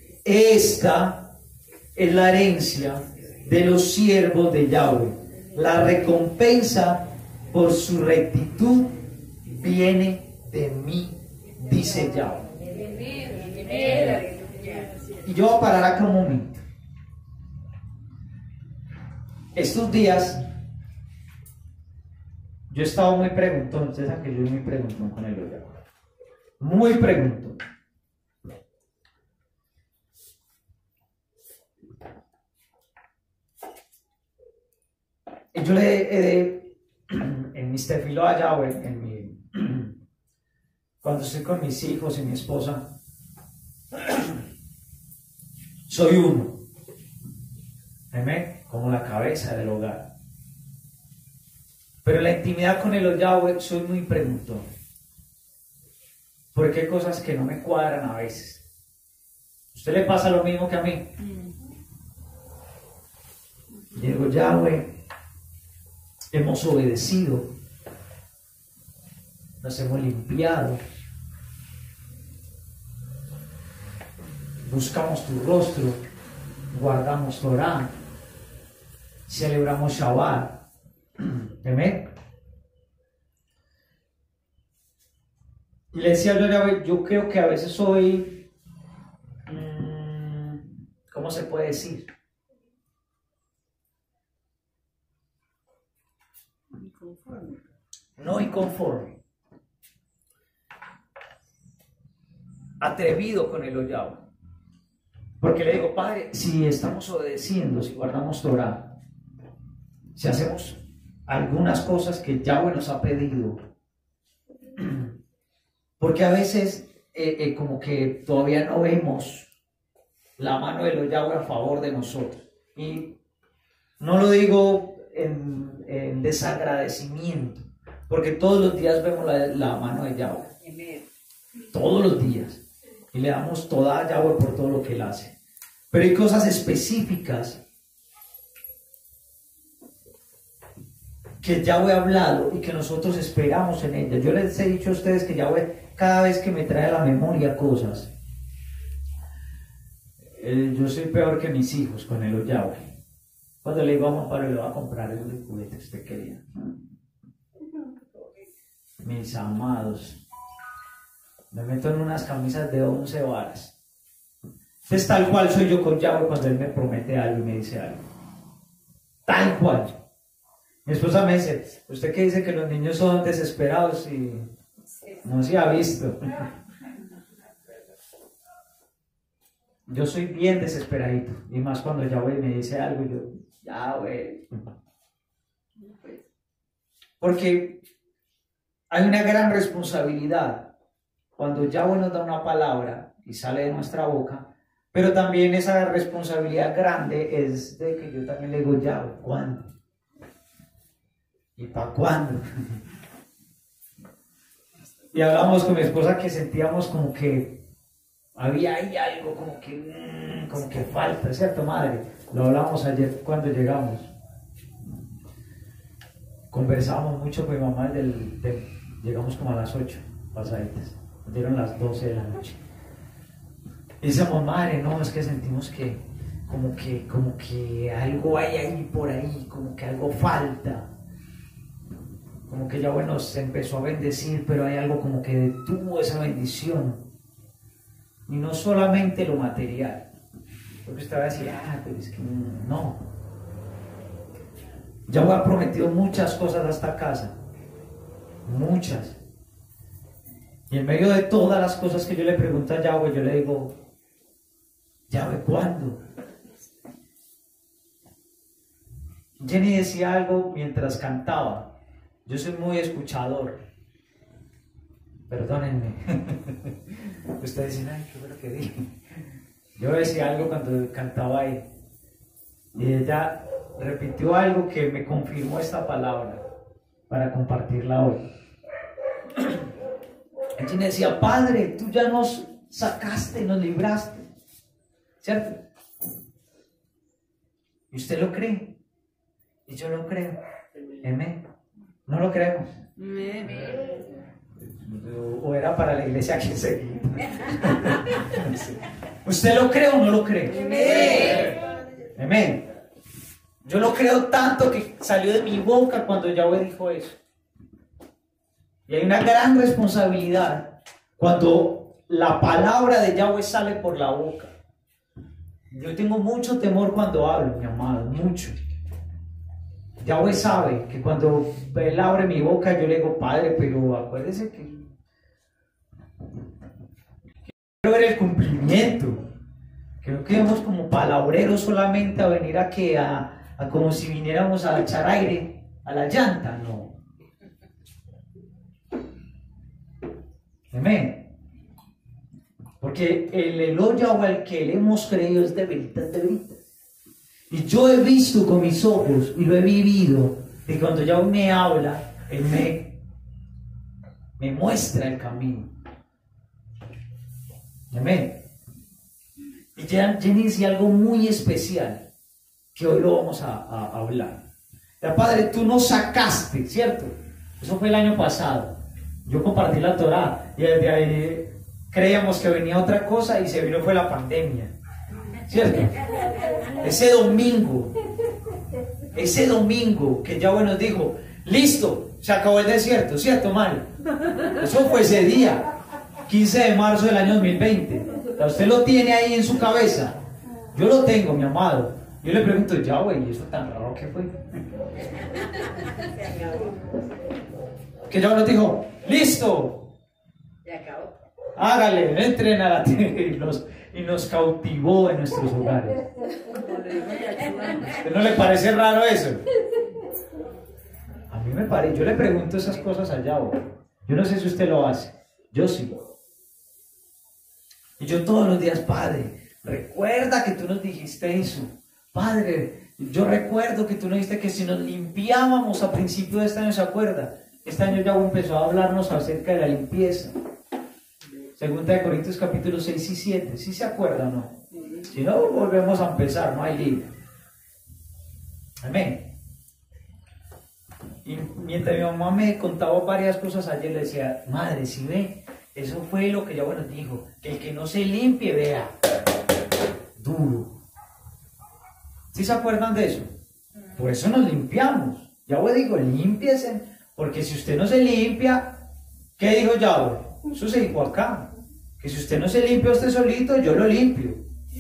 Esta es la herencia de los siervos de Yahweh. La recompensa por su rectitud viene de mí, dice Yahweh. Y yo voy a parar acá un momento. Estos días yo he estado muy preguntón. Ustedes saben que yo soy muy preguntón con el Yahweh. Muy preguntón. Y yo le he en mi tefilá a Yahweh, en mi, cuando estoy con mis hijos y mi esposa, soy uno. Amén. Como la cabeza del hogar. Pero en la intimidad con el Yahweh soy muy preguntón. Porque hay cosas que no me cuadran a veces. ¿A usted le pasa lo mismo que a mí? Y digo, Yahweh, hemos obedecido, nos hemos limpiado, buscamos tu rostro, guardamos Torah, celebramos Shabbat. Amén. Y le decía a Yahweh, yo creo que a veces soy, mmm, ¿cómo se puede decir? No inconforme. atrevido con el Yahweh. Porque le digo, Padre, si estamos obedeciendo, si guardamos Torah, si hacemos algunas cosas que Yahweh nos ha pedido, porque a veces eh, eh, como que todavía no vemos la mano de Yahweh a favor de nosotros. Y no lo digo en, en desagradecimiento, porque todos los días vemos la, la mano de Yahweh. Todos los días. Y le damos toda a Yahweh por todo lo que Él hace. Pero hay cosas específicas que Yahweh ha hablado y que nosotros esperamos en ellas. Yo les he dicho a ustedes que Yahweh, cada vez que me trae a la memoria cosas, eh, yo soy peor que mis hijos con el Yahweh. Cuando le digo a Juan Pablo, le voy a comprar el juguete que usted quería. Mis amados, me meto en unas camisas de once varas. Es tal cual soy yo con Yahweh cuando Él me promete algo y me dice algo. Tal cual. Mi esposa me dice, usted que dice que los niños son desesperados y no se ha visto. Yo soy bien desesperadito. Y más cuando Yahweh me dice algo, yo, Yahweh. Porque hay una gran responsabilidad cuando Yahweh nos da una palabra y sale de nuestra boca. Pero también esa responsabilidad grande es de que yo también le digo, Yahweh, ¿cuándo? ¿Y para cuándo? Y hablamos con mi esposa que sentíamos como que había ahí algo, como que, mmm, como que falta, ¿cierto, madre? Lo hablamos ayer cuando llegamos. Conversábamos mucho con mi mamá, del, del, llegamos como a las ocho pasaditas, dieron las doce de la noche. Y decíamos, madre, no, es que sentimos que como que, como que algo hay ahí por ahí, como que algo falta. Como que ya bueno, se empezó a bendecir, pero hay algo como que detuvo esa bendición. Y no solamente lo material. Porque usted va a decir, ah, pero es que no. Yahweh ha prometido muchas cosas a esta casa. Muchas. Y en medio de todas las cosas que yo le pregunto a Yahweh, yo le digo, Yahweh, ¿cuándo? Jenny decía algo mientras cantaba. Yo soy muy escuchador. Perdónenme. Ustedes dicen, ay, ¿qué fue lo que dije? Yo decía algo cuando cantaba ahí. Y ella repitió algo que me confirmó esta palabra para compartirla hoy. Ella decía, Padre, tú ya nos sacaste, nos libraste. ¿Cierto? ¿Y usted lo cree? Y yo lo creo. Amén. ¿No lo creemos? Amén. O era para la iglesia que seguía. ¿Usted lo cree o no lo cree? Amén. Amén. Yo lo creo tanto que salió de mi boca cuando Yahweh dijo eso. Y hay una gran responsabilidad cuando la palabra de Yahweh sale por la boca. Yo tengo mucho temor cuando hablo, mi amado, mucho. Yahweh sabe que cuando Él abre mi boca yo le digo, Padre, pero acuérdese que quiero ver el cumplimiento. Que no quedemos como palabreros solamente a venir a que a, a como si viniéramos a echar aire a la llanta, no. Amén. Porque el elogio al que le hemos creído es de verdad, de verdad. Y yo he visto con mis ojos y lo he vivido, que cuando Yahweh me habla, Él me, me muestra el camino. Amén. Y Jenny dice algo muy especial, que hoy lo vamos a, a hablar. Ya, Padre, tú nos sacaste, ¿cierto? Eso fue el año pasado. Yo compartí la Torah y desde ahí creíamos que venía otra cosa y se vino fue la pandemia, ¿cierto? Ese domingo, ese domingo que Yahweh nos dijo, listo, se acabó el desierto, ¿cierto, Mario? Eso fue ese día, quince de marzo del año dos mil veinte. Usted lo tiene ahí en su cabeza. Yo lo tengo, mi amado. Yo le pregunto, Yahweh, ¿y esto tan raro qué fue? Que Yahweh nos dijo, listo. Ya acabó. Hágale, entren a la tierra y nos, y nos cautivó en nuestros hogares. ¿No le parece raro eso? A mí me parece, yo le pregunto esas cosas a Yahweh. Yo no sé si usted lo hace, yo sí. Y yo todos los días, Padre, recuerda que tú nos dijiste eso. Padre, yo recuerdo que tú nos dijiste que si nos limpiábamos a principio de este año, ¿se acuerda? Este año Yahweh empezó a hablarnos acerca de la limpieza. Segunda de Corintios capítulo seis y siete. ¿Sí se acuerda o no? Si no, volvemos a empezar, no hay lío. Amén. Y mientras mi mamá me contaba varias cosas ayer, le decía, madre, si ve, eso fue lo que Yahweh nos dijo, que el que no se limpie, vea, duro. ¿Sí se acuerdan de eso? Por eso nos limpiamos. Yahweh dijo, límpiese, porque si usted no se limpia, ¿qué dijo Yahweh? Eso se dijo acá, que si usted no se limpia usted solito, yo lo limpio.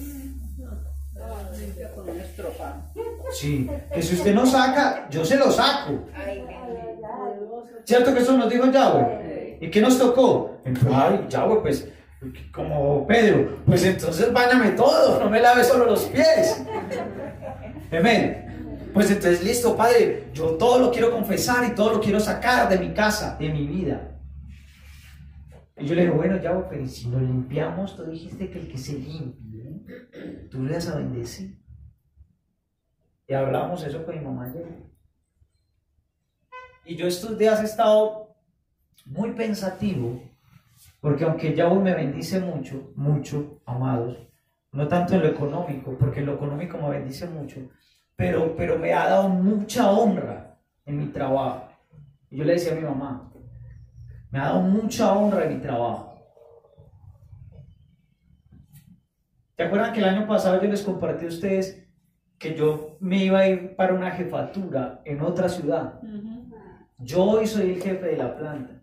Sí, que si usted no saca, yo se lo saco. ¿Cierto que eso nos dijo Yahweh? ¿Y qué nos tocó? Ay, Yahweh, pues, como Pedro, pues entonces báñame todo, no me lave solo los pies. Amén. Pues entonces, listo, Padre, yo todo lo quiero confesar y todo lo quiero sacar de mi casa, de mi vida. Y yo le digo, bueno, Yahweh, pero si nos limpiamos, tú dijiste que el que se limpie, ¿eh? Tú le vas a bendecir. Y hablamos eso con mi mamá ayer. Y yo estos días he estado muy pensativo, porque aunque Yahweh me bendice mucho, mucho, amados, no tanto en lo económico, porque en lo económico me bendice mucho, pero, pero me ha dado mucha honra en mi trabajo. Y yo le decía a mi mamá, me ha dado mucha honra en mi trabajo. ¿Se acuerdan que el año pasado yo les compartí a ustedes que yo me iba a ir para una jefatura en otra ciudad? Uh-huh. Yo hoy soy el jefe de la planta.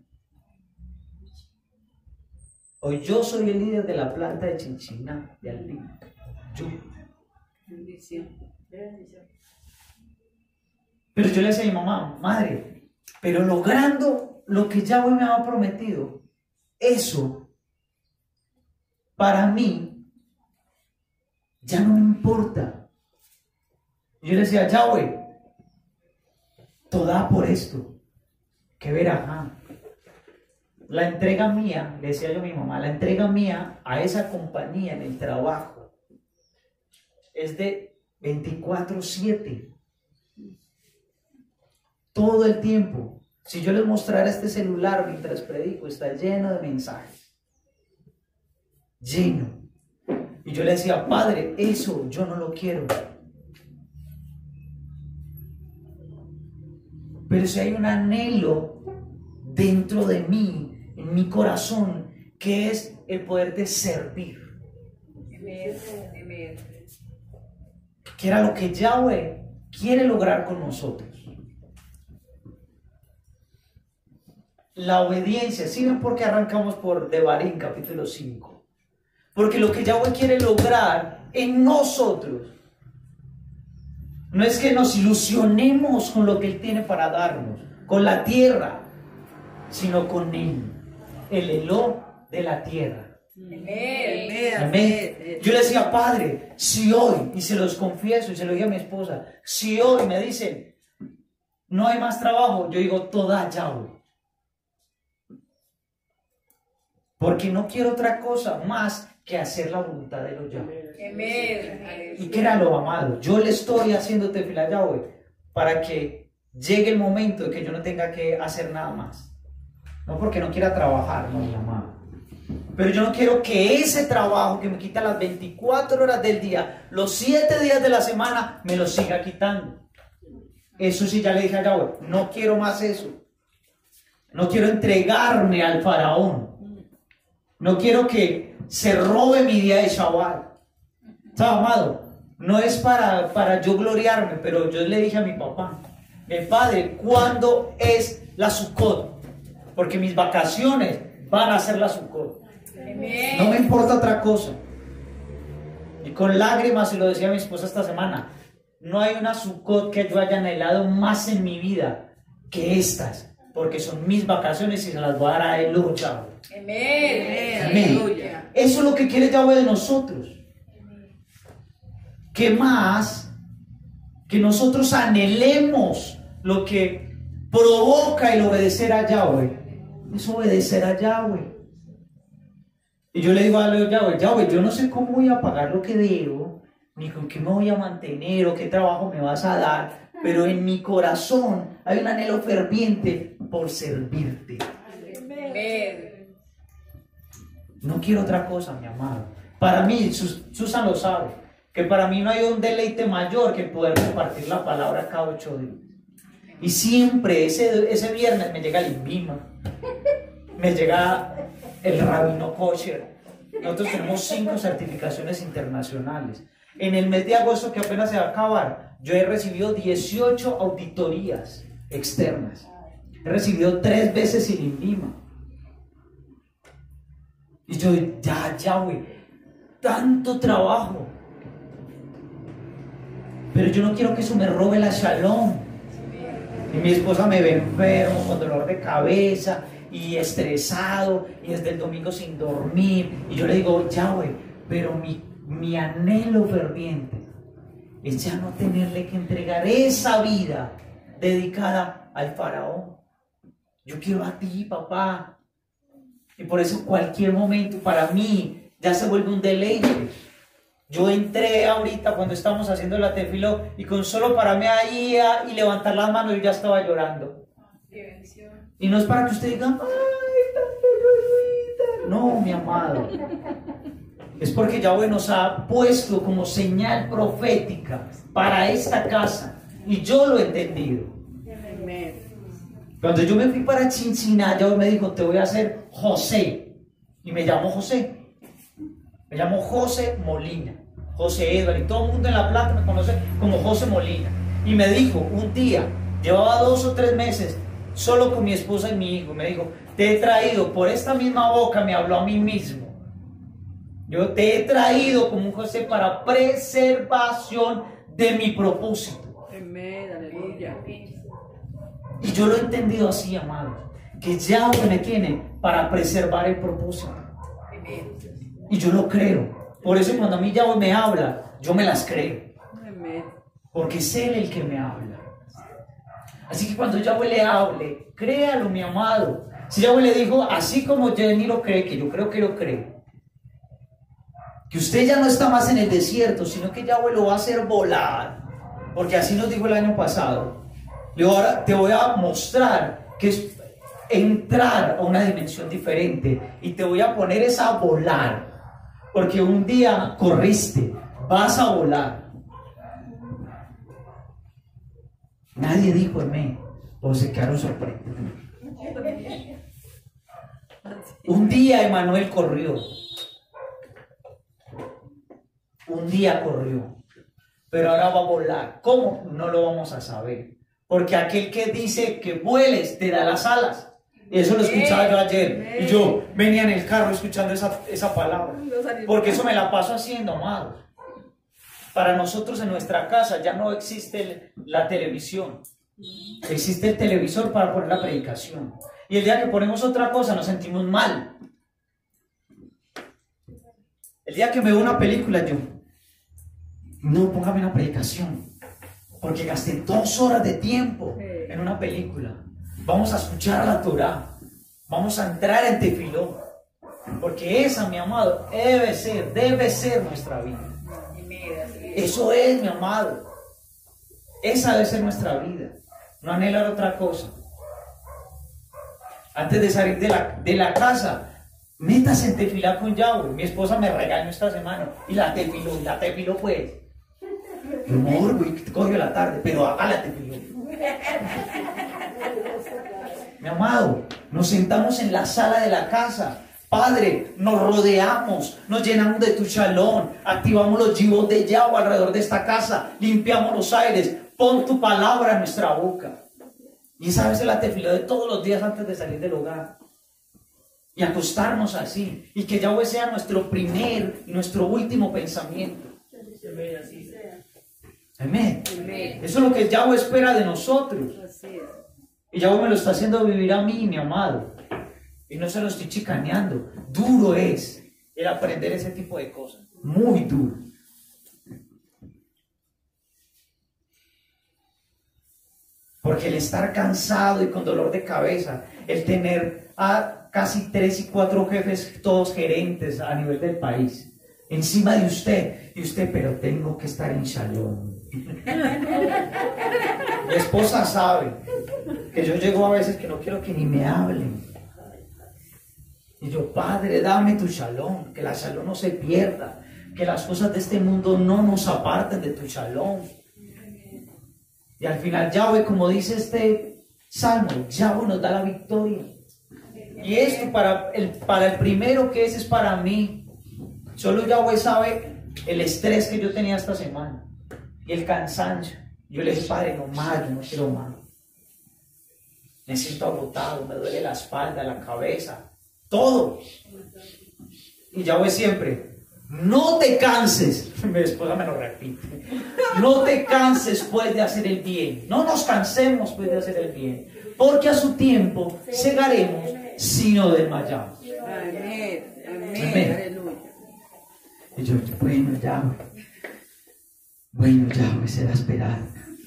Hoy yo soy el líder de la planta de Chinchiná, de Albino. Yo. Bendición. Bendición. Pero yo le decía a mi mamá, madre, pero logrando lo que Yahweh me había prometido, eso, para mí, ya no me importa. Y yo le decía, Yahweh, toda por esto, que verá, la entrega mía, le decía yo a mi mamá, la entrega mía a esa compañía en el trabajo es de veinticuatro siete. Todo el tiempo. Si yo les mostrara este celular mientras predico, está lleno de mensajes. Lleno. Y yo le decía, Padre, eso yo no lo quiero. Pero si hay un anhelo dentro de mí, en mi corazón, que es el poder de servir. Que era lo que Yahweh quiere lograr con nosotros. La obediencia, ¿sí ven por qué arrancamos por Devarim, capítulo cinco? Porque lo que Yahweh quiere lograr en nosotros no es que nos ilusionemos con lo que Él tiene para darnos, con la tierra, sino con Él, el Eló de la tierra. Amén. Amén. Yo le decía, Padre, si hoy, y se los confieso y se lo dije a mi esposa, si hoy me dicen, no hay más trabajo, yo digo, toda Yahweh. Porque no quiero otra cosa más que hacer la voluntad de los Yahweh. Amén. Y que era lo amado. Yo le estoy haciendo tefilá a Yahweh para que llegue el momento de que yo no tenga que hacer nada más. No porque no quiera trabajar, no, mi amado. Pero yo no quiero que ese trabajo que me quita las veinticuatro horas del día, los siete días de la semana, me lo siga quitando. Eso sí, ya le dije a Yahweh, no quiero más eso. No quiero entregarme al faraón. No quiero que se robe mi día de Shabbat. ¿Está, amado? No es para, para yo gloriarme, pero yo le dije a mi papá, mi padre, ¿cuándo es la Sukkot? Porque mis vacaciones van a ser la Sukkot. No me importa otra cosa. Y con lágrimas, se lo decía a mi esposa esta semana, no hay una Sukkot que yo haya anhelado más en mi vida que estas. porque son mis vacaciones y se las voy a dar a él, Yahweh. Amén. Amén. Eso es lo que quiere Yahweh de nosotros. ¿Qué más? Que nosotros anhelemos lo que provoca el obedecer a Yahweh. Es obedecer a Yahweh. Y yo le digo a Yahweh, Yahweh, yo no sé cómo voy a pagar lo que debo, ni con qué me voy a mantener o qué trabajo me vas a dar, pero en mi corazón hay un anhelo ferviente por servirte. Amén. No quiero otra cosa, mi amado. Para mí, Sus- Susan lo sabe, que para mí no hay un deleite mayor que poder compartir la palabra cada ocho días. Y siempre, ese, ese viernes me llega el INVIMA, me llega el Rabino Kosher. Nosotros tenemos cinco certificaciones internacionales. En el mes de agosto, que apenas se va a acabar, yo he recibido dieciocho auditorías externas. He recibido tres veces el INVIMA. Y yo, ya, ya, güey, tanto trabajo. Pero yo no quiero que eso me robe la shalom. Y mi esposa me ve enfermo, con dolor de cabeza y estresado, y desde el domingo sin dormir. Y yo le digo, ya, güey, pero mi, mi anhelo ferviente es ya no tenerle que entregar esa vida dedicada al faraón. Yo quiero a ti, papá. Y por eso cualquier momento para mí ya se vuelve un deleite. Yo entré ahorita cuando estábamos haciendo la tefiló y con solo pararme ahí a, y levantar las manos yo ya estaba llorando. Y no es para que usted diga, ay, tan bellita. No, mi amado. Es porque Yahweh nos ha puesto como señal profética para esta casa. Y yo lo he entendido. Cuando yo me fui para Chinchiná, Yahweh me dijo, te voy a hacer José. Y me llamo José. Me llamo José Molina. José Edward. Y todo el mundo en La Plata me conoce como José Molina. Y me dijo un día, llevaba dos o tres meses solo con mi esposa y mi hijo. Me dijo, te he traído por esta misma boca, me habló a mí mismo. Yo te he traído como un José para preservación de mi propósito. Amén, aleluya. Y yo lo he entendido así, amado, que Yahweh me tiene para preservar el propósito. Y yo lo creo. Por eso cuando a mí Yahweh me habla, yo me las creo. Amén. Porque es Él el que me habla. Así que cuando Yahweh le hable, créalo, mi amado. Si Yahweh le dijo, así como Jenny lo cree, que yo creo que lo cree, que usted ya no está más en el desierto, sino que Yahweh lo va a hacer volar. Porque así nos dijo el año pasado. Y ahora te voy a mostrar que es entrar a una dimensión diferente. Y te voy a poner esa a volar. Porque un día corriste, vas a volar. Nadie dijo amén, o se quedaron sorprendidos. Un día Emanuel corrió. Un día corrió. Pero ahora va a volar. ¿Cómo? No lo vamos a saber. Porque aquel que dice que vueles te da las alas. Eso lo escuchaba yo ayer. Y yo venía en el carro escuchando esa, esa palabra. Porque eso me la paso haciendo, amado. Para nosotros en nuestra casa ya no existe la televisión. Existe el televisor para poner la predicación. Y el día que ponemos otra cosa nos sentimos mal. El día que me veo una película yo, no, póngame una predicación. Porque gasté dos horas de tiempo en una película. Vamos a escuchar a la Torah. Vamos a entrar en tefiló. Porque esa, mi amado, debe ser, debe ser nuestra vida. Eso es, mi amado. Esa debe ser nuestra vida. No anhelar otra cosa. Antes de salir de la, de la casa, métase en tefilá con Yahweh. Mi esposa me regañó esta semana. Y la tefiló, y la tefiló pues. Amor, güey, te cogió la tarde, pero haga la tefiló. Mi amado, nos sentamos en la sala de la casa. Padre, nos rodeamos, nos llenamos de tu shalom, activamos los yivot de Yahweh alrededor de esta casa, limpiamos los aires, pon tu palabra en nuestra boca. Y esa vez es la tefilá de todos los días antes de salir del hogar. Y acostarnos así, y que Yahweh sea nuestro primer y nuestro último pensamiento. Amén. Eso es lo que Yahweh espera de nosotros. Así es. Y Yahweh me lo está haciendo vivir a mí, mi amado. Y no se lo estoy chicaneando. Duro es el aprender ese tipo de cosas. Muy duro. Porque el estar cansado y con dolor de cabeza, el tener a casi tres y cuatro jefes, todos gerentes a nivel del país, encima de usted, y usted, pero tengo que estar en Shalom. Mi esposa sabe que yo llego a veces que no quiero que ni me hablen. Y yo, Padre, dame tu Shalom, que la Shalom no se pierda, que las cosas de este mundo no nos aparten de tu Shalom. Y al final Yahweh, como dice este salmo, Yahweh nos da la victoria. Y esto para el, para el primero que es, es para mí. Solo Yahweh sabe el estrés que yo tenía esta semana y el cansancio. Yo le dije, Padre, no más, yo no quiero más. Me siento agotado, me duele la espalda, la cabeza, todo. Y Yahweh siempre, no te canses. Mi esposa me lo repite. No te canses pues de hacer el bien. No nos cansemos pues de hacer el bien. Porque a su tiempo segaremos si no desmayamos. Amén, amén, Amén. aleluya. Y yo, bueno, Yahweh. Bueno, Yahweh, será esperar.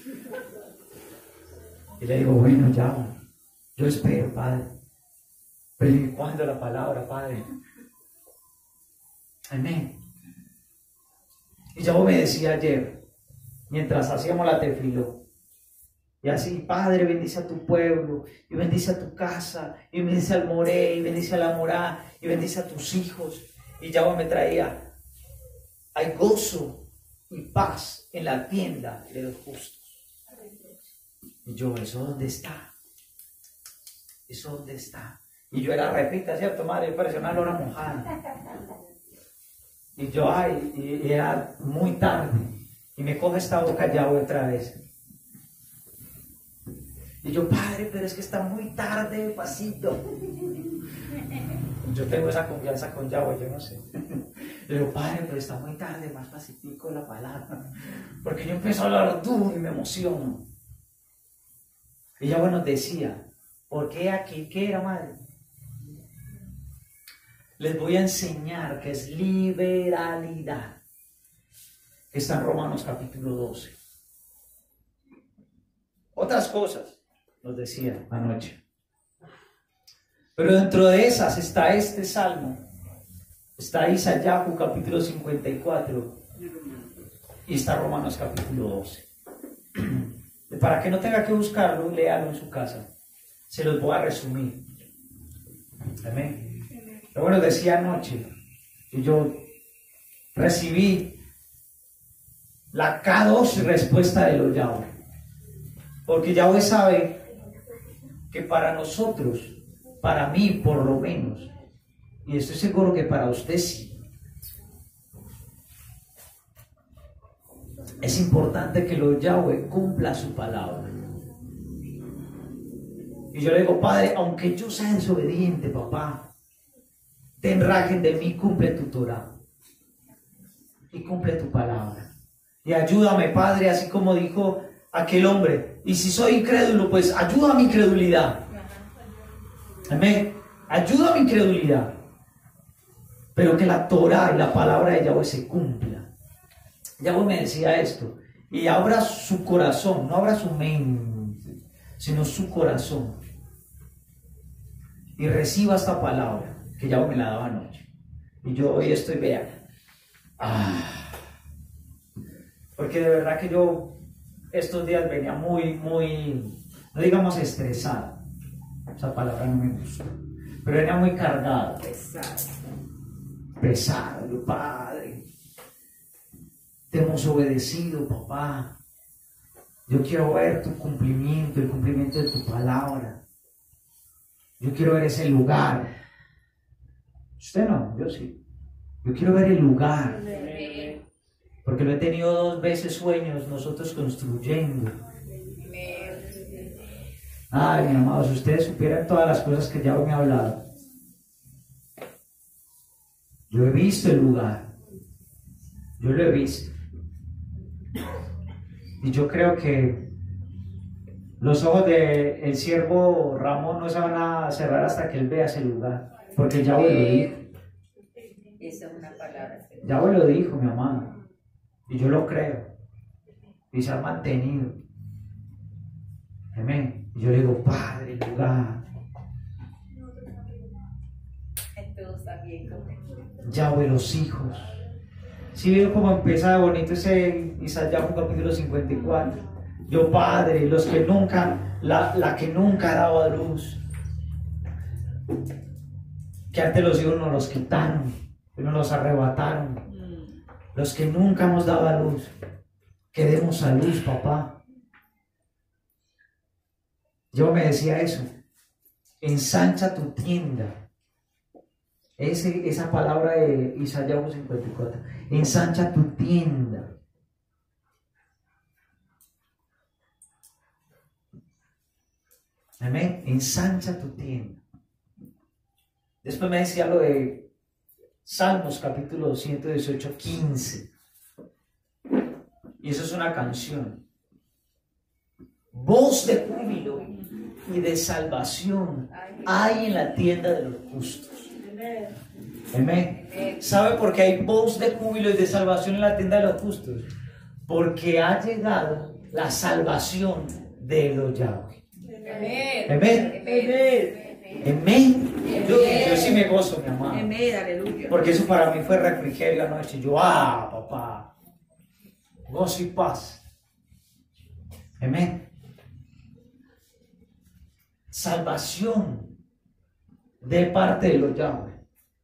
Y le digo, bueno, Yahweh, yo espero, Padre. Pero ¿y cuándo la palabra, Padre? Amén. Y Yahweh me decía ayer, mientras hacíamos la tefiló, y así, Padre, bendice a tu pueblo, y bendice a tu casa, y bendice al Moré, y bendice a la Morá, y bendice a tus hijos. Y Yahweh me traía, hay gozo y paz en la tienda de los justos. Y yo, ¿eso dónde está? ¿Eso dónde está? Y yo era repita, ¿cierto, madre? Me parecía una lora mojada. Y yo, ay, y, y era muy tarde. Y me coge esta boca Yahweh otra vez. Y yo, Padre, pero es que está muy tarde, pasito. Yo tengo esa confianza con Yahweh, yo no sé. Yo digo, Padre, pero está muy tarde, más pacífico la palabra. Porque yo empiezo a hablar duro y me emociono. Y Yahweh nos decía, ¿por qué aquí? ¿Qué era, madre? Les voy a enseñar que es liberalidad. Está en Romanos capítulo doce. Otras cosas, nos decía anoche. Pero dentro de esas está este salmo. Está Isaías capítulo cincuenta y cuatro. Y está Romanos capítulo doce. Para que no tenga que buscarlo, léalo en su casa. Se los voy a resumir. Amén. Pero bueno, decía anoche, y yo recibí la K dos respuesta de los Yahweh. Porque Yahweh sabe que para nosotros, para mí por lo menos, y estoy seguro que para usted sí, es importante que los Yahweh cumpla su palabra. Y yo le digo, Padre, aunque yo sea desobediente, papá, ten rajen de mí, cumple tu Torah y cumple tu palabra. Y ayúdame, Padre, así como dijo aquel hombre. Y si soy incrédulo, pues ayuda a mi incredulidad. Amén. Ayuda a mi incredulidad. Pero que la Torah y la palabra de Yahweh se cumpla. Yahweh me decía esto. Y abra su corazón, no abra su mente, sino su corazón. Y reciba esta palabra que Yahweh me la daba anoche. Y yo hoy estoy, vean. Ah, porque de verdad que yo estos días venía muy, muy, no digamos estresado. Esa palabra no me gusta. Pero venía muy cargado. Pesado. Pesado. Yo, Padre, te hemos obedecido, papá. Yo quiero ver tu cumplimiento, el cumplimiento de tu palabra. Yo quiero ver ese lugar. Usted no, yo sí. Yo quiero ver el lugar. Porque lo he tenido dos veces sueños, nosotros construyendo. Ay, mi amado, si ustedes supieran todas las cosas que ya me ha hablado. Yo he visto el lugar. Yo lo he visto. Y yo creo que Los ojos del siervo Ramón no se van a cerrar hasta que él vea ese lugar, porque el Yahweh lo dijo. Esa es una palabra. Yahweh lo dijo, mi amado, y yo lo creo, y se ha mantenido. Amén. Y yo le digo, Padre, el lugar. Todo está bien con él. Yahweh, los hijos. Si veo cómo empieza de bonito ese Isaías capítulo cincuenta y cuatro. Yo, Padre, los que nunca, la, la que nunca daba luz, que antes los hijos nos los quitaron, que nos los arrebataron, los que nunca hemos dado a luz, que demos a luz, papá. Yo me decía eso, ensancha tu tienda. Ese, esa palabra de Isaías cincuenta y cuatro, ensancha tu tienda. Amén, ensancha tu tienda. Después me decía lo de Salmos capítulo ciento dieciocho, quince, y eso es una canción. Voz de júbilo y de salvación hay en la tienda de los justos. Amén. ¿Sabe por qué hay voz de júbilo y de salvación en la tienda de los justos? Porque ha llegado la salvación de los Yahweh. Amén. Amén. Amén. Yo, yo sí me gozo, mi amado. Amén, aleluya. Porque eso para mí fue refrigerio anoche. Yo, ah, papá, gozo y paz. Amén. Salvación de parte de los Yahweh.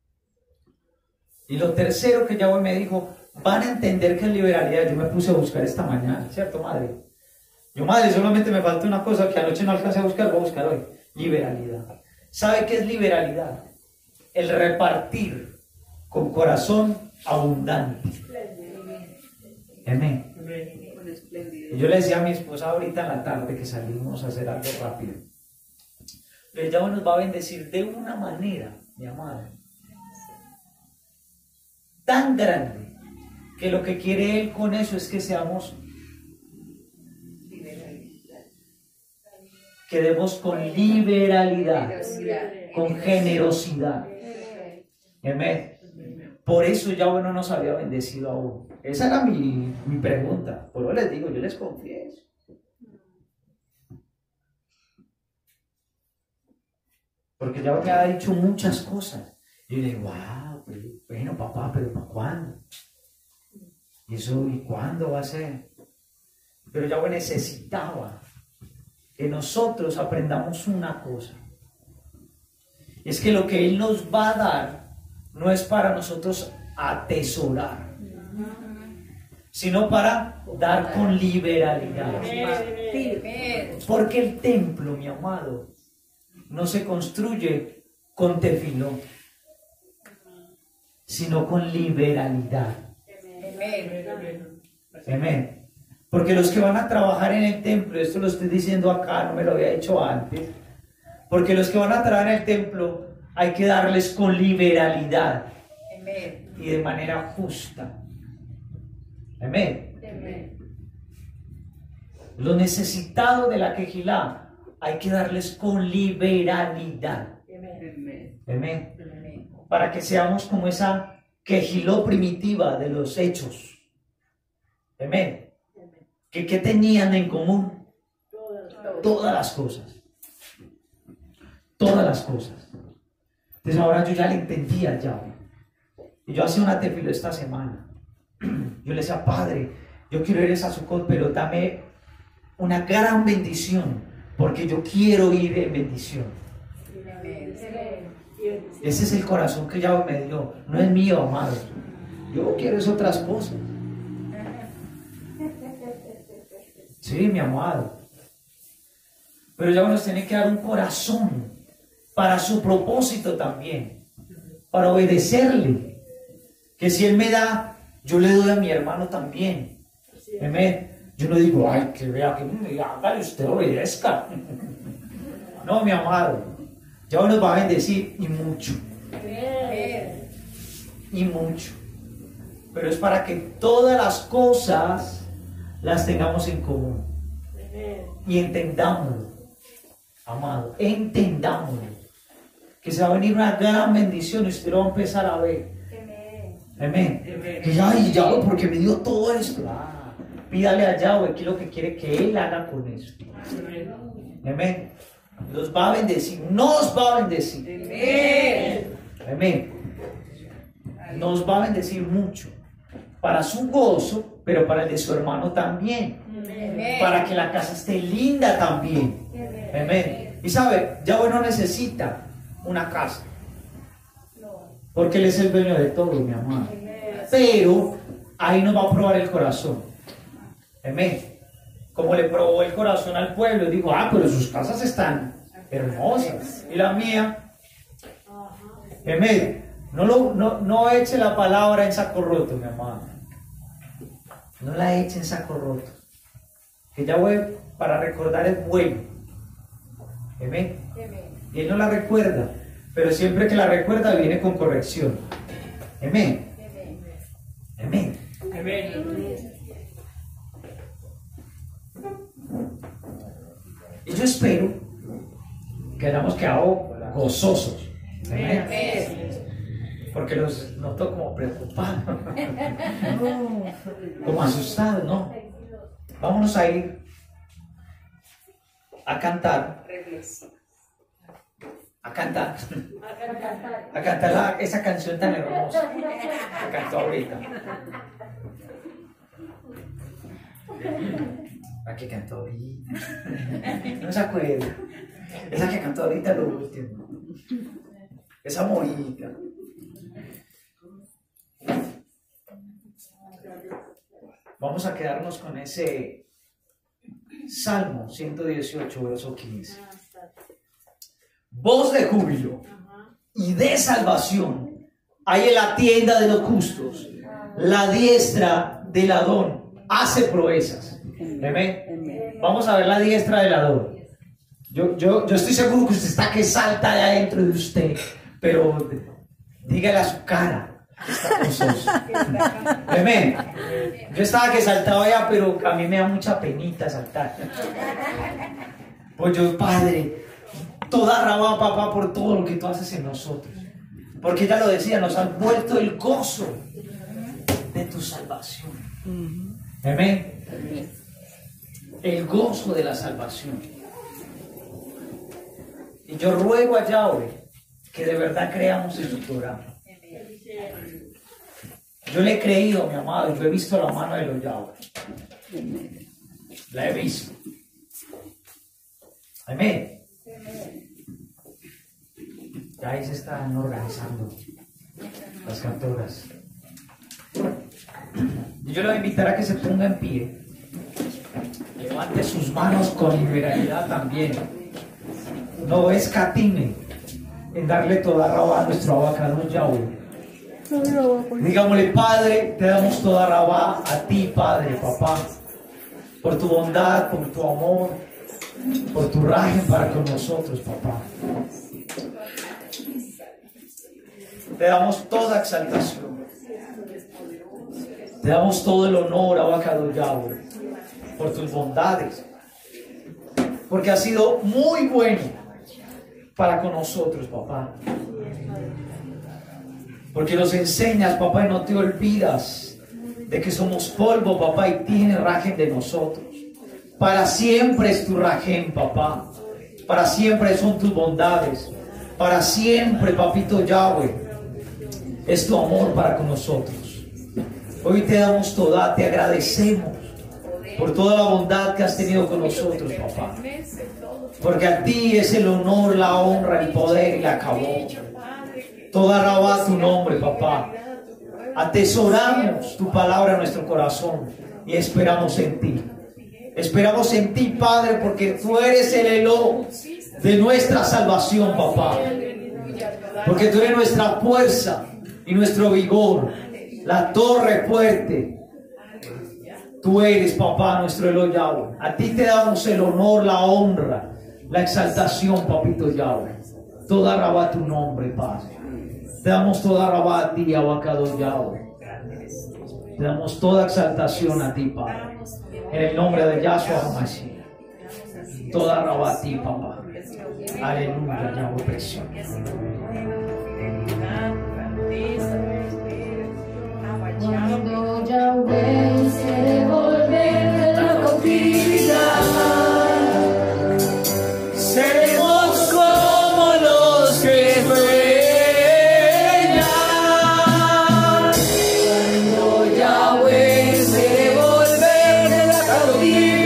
Y lo tercero que Yahweh me dijo, van a entender que es liberalidad. Yo me puse a buscar esta mañana, ¿cierto, madre? Yo, madre, solamente me falta una cosa que anoche no alcancé a buscar, voy a buscar hoy. Liberalidad. ¿Sabe qué es liberalidad? El repartir con corazón abundante. Amén. Y yo le decía a mi esposa ahorita en la tarde que salimos a hacer algo rápido. Pero Yahweh nos va a bendecir de una manera, mi amada, tan grande, que lo que quiere Él con eso es que seamos, que demos con liberalidad, con generosidad. Amén. Por eso Yahweh no nos había bendecido aún. Esa era mi, mi pregunta. Por eso les digo, yo les confieso. Porque Yahweh me ha dicho muchas cosas. Y yo le digo, wow, pero, bueno, papá, pero ¿para cuándo? ¿Y eso y cuándo va a ser? Pero Yahweh necesitaba que nosotros aprendamos una cosa. Es que lo que Él nos va a dar no es para nosotros atesorar, sino para dar con liberalidad. Porque el templo, mi amado, no se construye con tefilón, sino con liberalidad. Amén. Porque los que van a trabajar en el templo, esto lo estoy diciendo acá, no me lo había dicho antes, porque los que van a trabajar en el templo hay que darles con liberalidad y de manera justa. Amén. Los necesitados de la quejilá hay que darles con liberalidad. Amén. Para que seamos como esa quejiló primitiva de los hechos. Amén. ¿Qué, qué tenían en común? Todas las cosas. Todas las cosas. Entonces ahora yo ya le entendía ya. Y yo hacía una tefilo esta semana. Yo le decía, Padre, yo quiero ir a Sucot, pero dame una gran bendición, porque yo quiero ir en bendición. Ese es el corazón que Yahweh me dio. No es mío, amado. Yo quiero es otras cosas. Sí, mi amado. Pero Yahweh nos tiene que dar un corazón para su propósito también, para obedecerle. Que si Él me da, yo le doy a mi hermano también. Amén. Yo no digo, ay, que vea, que me hágale, usted obedezca. No, mi amado. Yahweh nos va a bendecir y mucho. Y mucho. Pero es para que todas las cosas las tengamos en común. Y entendámoslo, amado, entendámoslo. Que se va a venir una gran bendición y usted lo va a empezar a ver. Amén. Que ya, ay, Yahweh, porque me dio todo esto. Ah, pídale a Yahweh qué es lo que quiere que Él haga con eso. Amén. Los va a bendecir, nos va a bendecir. Amén. Amén. Nos va a bendecir mucho. Para su gozo, pero para el de su hermano también. Amén. Para que la casa esté linda también. Amén. Y sabe, Yahweh no necesita una casa. Porque Él es el dueño de todo, mi amado. Pero ahí nos va a probar el corazón. Amén. Como le probó el corazón al pueblo, dijo, ah, pero sus casas están hermosas. Y la mía. Amén. No, lo, no, no eche la palabra en saco roto, mi amado. No la eche en saco roto. Que Yahweh para recordar es bueno. Amén. Y Él no la recuerda. Pero siempre que la recuerda viene con corrección. Amén. Amén. Amén. Y yo espero que hayamos quedado gozosos. Amén. Porque los noto como preocupados. Como asustados, ¿no? Vámonos a ir a cantar. A cantar, a cantar la, esa canción tan hermosa que cantó ahorita. La que cantó ahorita. No se acuerda. Esa que cantó ahorita lo último. Esa bonita. Vamos a quedarnos con ese Salmo ciento dieciocho, verso quince. Voz de júbilo y de salvación hay en la tienda de los justos. La diestra del Adón hace proezas. Amén. Vamos a ver la diestra del Adón. Yo, yo, yo estoy seguro que usted está que salta de adentro de usted, pero dígale a su cara que está gozoso. Amén. Yo estaba que saltaba allá, pero a mí me da mucha penita saltar. Pues yo, Padre, toda rabá, papá, por todo lo que tú haces en nosotros. Porque ella lo decía, nos has vuelto el gozo de tu salvación. Amén. El gozo de la salvación. Y yo ruego a Yahweh que de verdad creamos en su programa. Yo le he creído, mi amado, yo he visto la mano de los Yahweh. La he visto. Amén. Ya ahí se están organizando las cantoras. Y yo le voy a invitar a que se ponga en pie. Levante sus manos con liberalidad también. No escatime en darle toda rabá a nuestro abacado Yahweh. Digámosle, Padre, te damos toda rabá a ti, Padre, papá, por tu bondad, por tu amor, por tu rajen para con nosotros, papá. Te damos toda exaltación. Te damos todo el honor, abacado Yahweh, por tus bondades, porque has sido muy bueno para con nosotros, papá. Porque nos enseñas, papá, y no te olvidas de que somos polvo, papá, y tienes rajen de nosotros. Para siempre es tu rajen, papá. Para siempre son tus bondades. Para siempre, papito Yahweh, es tu amor para con nosotros. Hoy te damos toda, te agradecemos por toda la bondad que has tenido con nosotros, papá. Porque a ti es el honor, la honra, el poder y la cabó. Toda rabá tu nombre, papá. Atesoramos tu palabra en nuestro corazón y esperamos en ti. Esperamos en ti, Padre, porque tú eres el Elo de nuestra salvación, papá. Porque tú eres nuestra fuerza y nuestro vigor, la torre fuerte. Tú eres, papá, nuestro Elo Yahweh. A ti te damos el honor, la honra, la exaltación, papito Yahweh. Toda rabá tu nombre, Padre. Te damos toda rabá a ti, abacado Yahweh. Te damos toda exaltación a ti, Padre. En el nombre de Yahshua HaMashiach. toda raba a ti, papá. Aleluya, Yahweh precioso. Cuando Yahweh se volver de la cautividad, seremos como los que sueñan. Cuando Yahweh se volver de la cautividad,